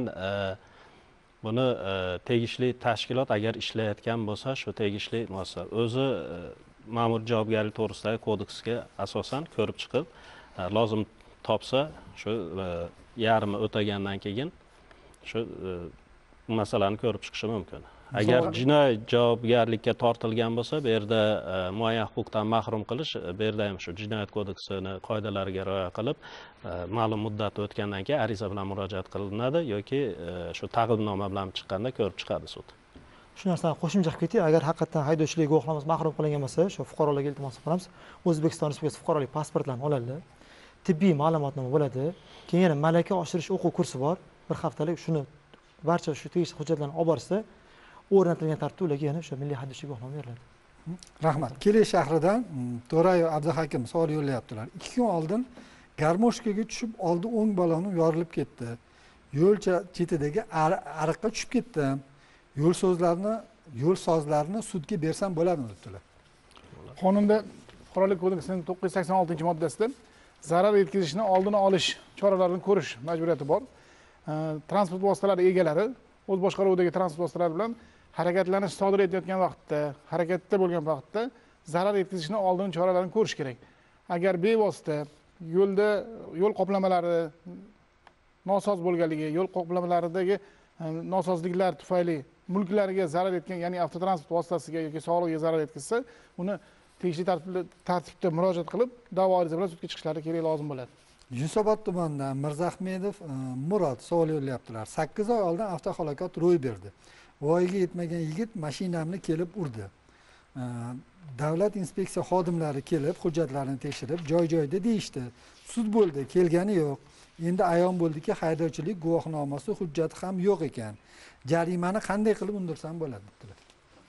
buni tegishli tashkilot agar ishlayotgan bo'lsa, shu tegishli muassasa o'zi ma'muriy javobgarlik to'g'risidagi kodeksga asosan ko'rib chiqib, lozim topsa, shu yarmi o'tagandan keyin shu masalani ko'rib chiqishi mumkin. Agar jinoyat javobgarlikka tortilgan bo'lsa, bu yerda muayyan huquqdan mahrum qilish, bu yerda ham shu jinoyat kodeksini qoidalariga rioya qilib, ma'lum muddat o'tgandan keyin ariza bilan murojaat qilinadi yoki shu taqdimnoma bilan chiqqanda ko'rib chiqadi sud. Shu narsani qo'shimcha qilib ketay, agar haqiqatan haydovchilik guvohnomasi mahrum qilingan bo'lsa, shu fuqarolarga iltimos qilamiz, O'zbekiston Respublikasi fuqarolik pasportlarini oladi, tibbiy ma'lumotnoma bo'ladi, keyin yana malaka oshirish o'quv kursi bor, bir haftalik. Shuni barcha shu tegishli hujjatlarni olib borsa, o'rnatilgan tartibda ularga yana o'sha milliy haydovchilik guvohnoma beriladi. Rahmat. Kelish shahridan To'rayev Abduhakim savol yo'llayaptilar. ikki kun oldin garmoshkaga tushib, oldi o'ng balonim yorilib ketdi. Yo'l chetidagi ariqqa tushib ketdim. Yo'l so'zlarini, yo'l sozlarini sudga bersam bo'ladimi debdilar. Qonunda Fuqarolik kodeksining to'qqiz yuz sakson oltinchi moddasida zarar yetkazishni oldini olish choralarini ko'rish majburiyati bor. Transport vositalari egalari o'z boshqaruvidagi transport vositalari bilan harakatlanish sodir etayotgan vaqtda, harakatda bo'lgan vaqtda zarar yetkazishni oldini choralarini ko'rish kerak. Agar bevosita yo'lda yo'l qoplamalari nosoz bo'lganligi, yo'l qoplamalaridagi nosozliklar tufayli mulklariga zarar yetgan, ya'ni avtotransport vositasiga yoki sog'lig'iga zarar yetkazsa, uni tegishli tartibda murojaat qilib, da'vo ariza bilan sudga chiqishlari kerak lozim bo'ladi. Yunusobod tumanidan Mirzahmedov Murod savol yo'llayaptilar. sakkiz oy oldin avtohalokat ro'y berdi. Voyaga yetmagan yigit mashinamni kelib urdi. Davlat inspeksiya xodimlari kelib hujjatlarni tekshirib, joy-joyda deyishdi. Sud bo'ldi, kelgani yo'q. Endi ayon bo'ldiki, haydovchilik guvohnomasi hujjati ham yo'q ekan. Jarimani qanday qilib undirsam bo'ladi dedilar.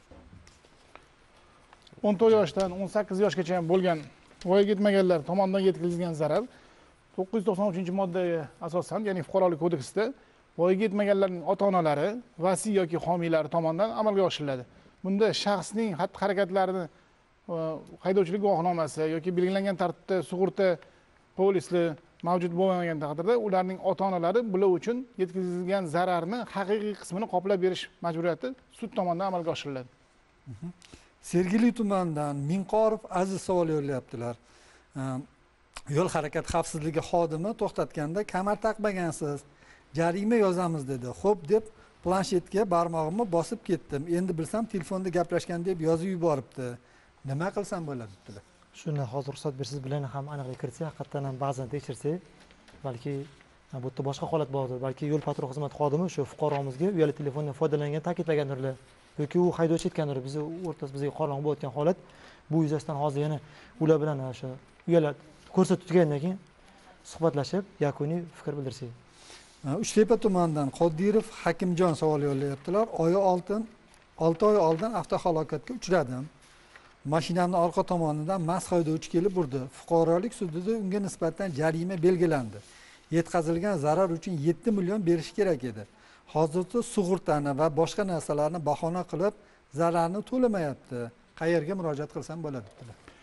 o'n to'rt yoshdan o'n sakkiz yoshgacha ham bo'lgan voyaga yetmaganlar tomonidan yetkazilgan zarar to'qqiz yuz to'qson uchinchi moddaga asosan, ya'ni Fuqarolik kodeksida voyaga yetmaganlarning ota-onalari, vasiy yoki homiylari tomonidan amalga oshiriladi. Bunda shaxsning xatti-harakatlarini haydovchilik guvohnomasi yoki belgilangan tartibda sug'urta polisli mavjud bo'lmagan taqdirda ularning ota-onalari bular uchun yetkazilgan zararni haqiqiy qismini qoplab berish majburiyati sud tomonidan amalga oshiriladi. Sergeli tumanidan Minqorov Aziz savol yo'llayaptilar. Yo'l harakat xavfsizligi xodimi to'xtatganda kamar taqmagansiz, jarima yozamiz dedi. Xo'p deb planshetga barmog'imni bosib ketdim. Endi bilsam telefonda gaplashgan deb yozib yuboribdi. Nima qilsam bo'ladi dedilar. Shuni hozir ruxsat bersangiz bilan ham aniqlik kiritsak, haqiqatan ham ba'zan tekshirsak, balki bu yerda boshqa holat bordir. Balki yo'l patrul xizmat xodimi shu fuqaromizga uyali telefondan foydalangan ta'kidlagandirlar. Yoki u haydovchi aytgandir, bizni o'rtasida bizga qorong'i bo'layotgan holat. Bu yuzasidan hozir yana ular bilan o'sha uyali ko'rsatib turgandan keyin suhbatlashib, yakuniy fikr bildirsak. Uchtepa tumanidan Qodirov Hakimjon savol yo'llayaptilar. Oyi oltin olti oy oldin avtohalokatga uchradim. Mashinamning orqa tomonidan mast haydovchi kelib urdi. Fuqarolik sudida unga nisbatan jarima belgilandi. Yetkazilgan zarar uchun yetti million berish kerak edi. Hozirda sug'urtani va boshqa narsalarni bahona qilib, zararni to'lamayapti. Qayerga murojaat qilsam bo'ladi dedilar.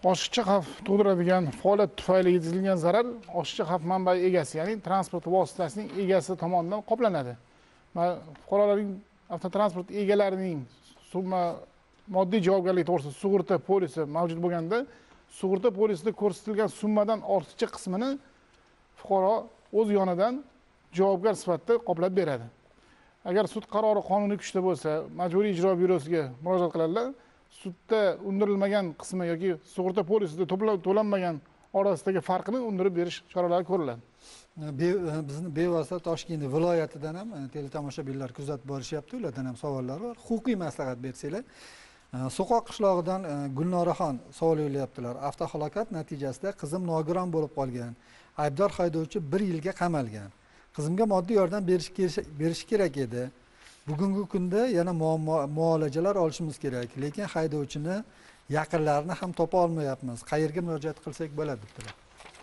oshiqcha xavf tug'diradigan faoliyat tufayli yetkazilgan zarar oshiqcha xavf manbai egasi, ya'ni transport vositasining egasi tomonidan qoplanadi. Fuqarolarning avtotransport egalarining summa moddiy javobgarlik to'g'risida sug'urta polisi mavjud bo'lganda, sug'urta polisida ko'rsatilgan summadan ortiqcha qismini fuqaro o'z yonidan javobgar sifatida qoplab beradi. Agar sud qarori qonuniy kuchda bo'lsa, majburiy ijro byurosiga murojaat qiladilar. Sudda undirilmagan qismi yoki sug'urta polisida to'lanmagan orasidagi farqini undirib berish choralari ko'riladi. Bizni bevosita Toshkent viloyatidan ham teletomoshabinlar kuzatib borishyapti, ulardan ham savollar bor. Huquqiy maslahat bersanglar. So'qoq qishlog'idan Gulnoraxon savol yo'llayaptilar. Avtohalokat natijasida qizim nogiron bo'lib qolgan. Aybdor haydovchi bir yilga qamalgan. Qizimga moddiy yordam berish berish kerak edi. Bugungi kunda yana muolajalar olishimiz kerak, lekin haydovchini yaqinlarini ham topa olmayapmiz. Qayerga murojaat qilsak bo'ladi debdilar.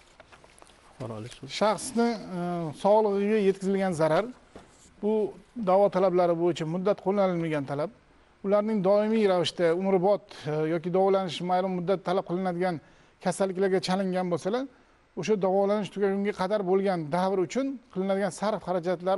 Shaxsni sog'lig'iga yetkazilgan zarar bu da'vo talablari bo'yicha muddat qo'llanilmagan talab. Ularning doimiy ravishda umrbod yoki davolanish ma'lum muddat talab qilinadigan kasalliklarga chalingan bo'lsalar, o'sha davolanish tugagunga qadar bo'lgan davr uchun qilinadigan sarf xarajatlar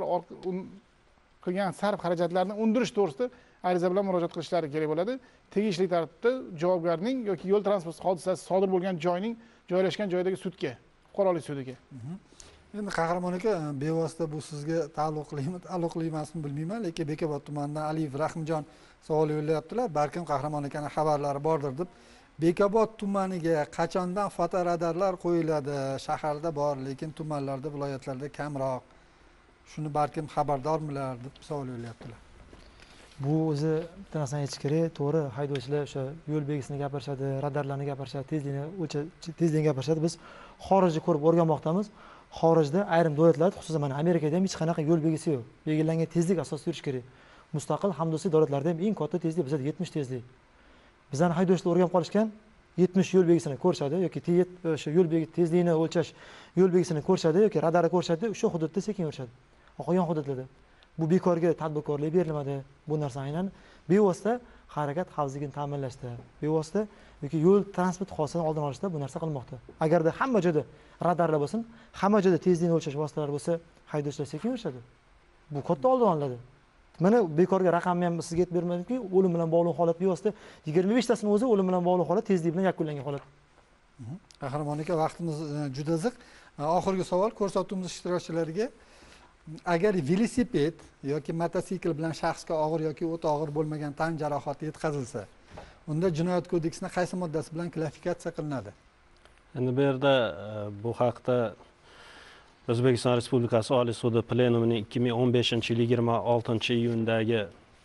qilgan sarf xarajatlarni undirish to'g'risida ariza bilan murojaat qilishlari kerak bo'ladi. Tegishli tartibda javobgarning yoki yo'l transport hodisasi sodir bo'lgan joyning joylashgan joydagi sudga, fuqarolik sudiga. Endi Qahramon aka, bevosita bu sizga taalluqlimi, taalluqli emasmi bilmayman, lekin Bekobod tumanidan Aliyev Rahimjon savol yo'llayaptilar. Balkim Qahramon akaning xabarlari bordir deb. Bekobod tumaniga qachondan fotoradarlar qo'yiladi? Shaharda bor, lekin tumanlarda, viloyatlarda kamroq. Shuni balkim xabardormilar deb savol yo'llayaptilar. Bu o'zi bitta narsani aytish kerak, to'g'ri, haydovchilar o'sha yo'l belgisini gapirishadi, radarlarni gapirishadi, tezlikni o'lcha tezlikni gapirishadi. Biz xorijda ko'rib o'rganmoqdamiz. Xorijda ayrim davlatlarda, xususan mana Amerikada ham hech qanaqa yo'l belgisi yo'q. Belgilangan tezlik asosida yurish kerak. Mustaqil hamdosiy davlatlarda ham eng katta tezlik bizda yetmish tezlik. Bizlarni haydovchilar o'rganib qolishgan, yetmish yo'l belgisini ko'rishadi yoki o'sha yo'l belgi tezligini o'lchash, yo'l belgisini ko'rishadi yoki radarni ko'rishadi, o'sha hududda sekin yurishadi. Qolgan hududlarda bu bekorga tadbirkorlik berilmadi. Bu narsa aynan bevosita harakat xavfsizligini ta'minlashda, bevosita yoki yo'l transport hodisasini oldini olishda bu narsa qilmoqda. Agarda hamma joyda radarlar bo'lsin, hamma joyda tezlikni o'lchash vositalari bo'lsa, haydovchilar sekin yurishadi. Bu katta oldin olinadi. Mana bekorga raqamni ham sizga aytib bermadimki, o'lim bilan bog'liq holat bevosita yigirma besh tasini o'zi o'lim bilan bog'liq holat, tezlik bilan yakunlangan holat. Qahramon aka, vaqtimiz juda ziq. Oxirgi savol ko'rsatuvimiz ishtirokchilariga: agar velosiped yoki mototsikl bilan shaxsga og'ir yoki o'ta og'ir bo'lmagan tan jarohati yetkazilsa, unda jinoyat kodeksining qaysi moddasi bilan klassifikatsiya qilinadi? Endi bu yerda bu haqda O'zbekiston Respublikasi Oliy sudi plenumining ikki ming o'n beshinchi yil yigirma oltinchi iyundagi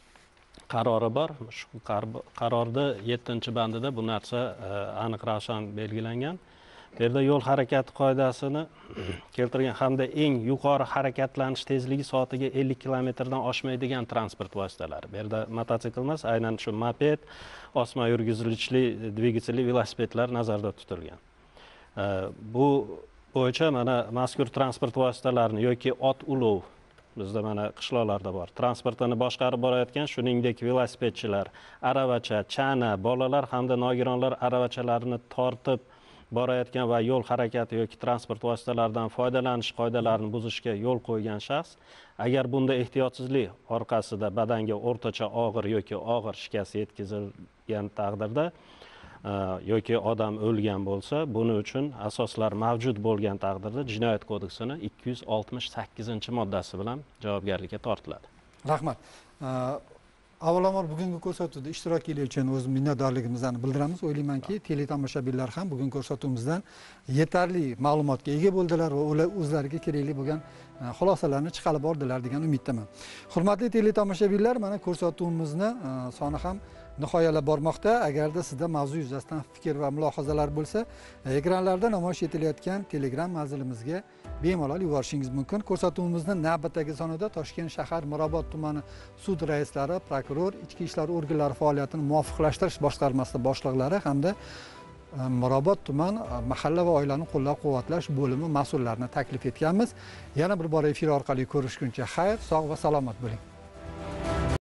qarori bor. Shu qarorda yettinchi bandida bu narsa aniq ravshan belgilangan. Bu yerda yo'l harakati qoidasini keltirgan hamda eng yuqori harakatlanish tezligi soatiga ellik kilometrdan oshmaydigan transport vositalari. Bu yerda mototsikl emas, aynan shu moped, osma yurgizilichli dvigatelli velosipedlar nazarda tutilgan. Bu bo'yicha mana mazkur transport vositalarini yoki ot ulov, bizda mana qishloqlarda bor, transportini boshqarib borayotgan, shuningdek velosipedchilar, aravacha, chana, bolalar hamda nogironlar aravachalarini tortib borayotgan va yo'l harakati yoki transport vositalaridan foydalanish qoidalarini buzishga yo'l qo'ygan shaxs, agar bunda ehtiyotsizlik orqasida badanga o'rtacha og'ir yoki og'ir shikast yetkazilgan taqdirda yoki odam o'lgan bo'lsa, buning uchun asoslar mavjud bo'lgan taqdirda Jinoyat kodeksining ikki yuz oltmish sakkizinchi moddasi bilan javobgarlikka tortiladi. Rahmat. Avvalambor bugungi ko'rsatuvda ishtirok etgani uchun o'z minnatdorligimizni bildiramiz. O'ylaymanki, teletomoshabinlar ham bugun ko'rsatuvimizdan yetarli ma'lumotga ega bo'ldilar va ular o'zlariga kerakli bo'lgan xulosalarni chiqarib oldilar degan umiddaman. Hurmatli teletomoshabinlar, mana ko'rsatuvimizni soni ham nihoyalab bormoqda. Agarda sizda mavzu yuzasidan fikr va mulohazalar bo'lsa, ekranlarda namoyish etilayotgan Telegram manzilimizga bemalol yuborishingiz mumkin. Ko'rsatuvimizni navbatdagi sonida Toshkent shahar Mirobod tumani sud raislari, prokuror, ichki ishlar organlari faoliyatini muvofiqlashtirish boshqarmasi boshliqlari hamda Mirobod tuman mahalla va oilani qo'llab-quvvatlash bo'limi mas'ullarini taklif etganmiz. Yana bir bor efir orqali ko'rishguncha xayr, sog' va salomat bo'ling.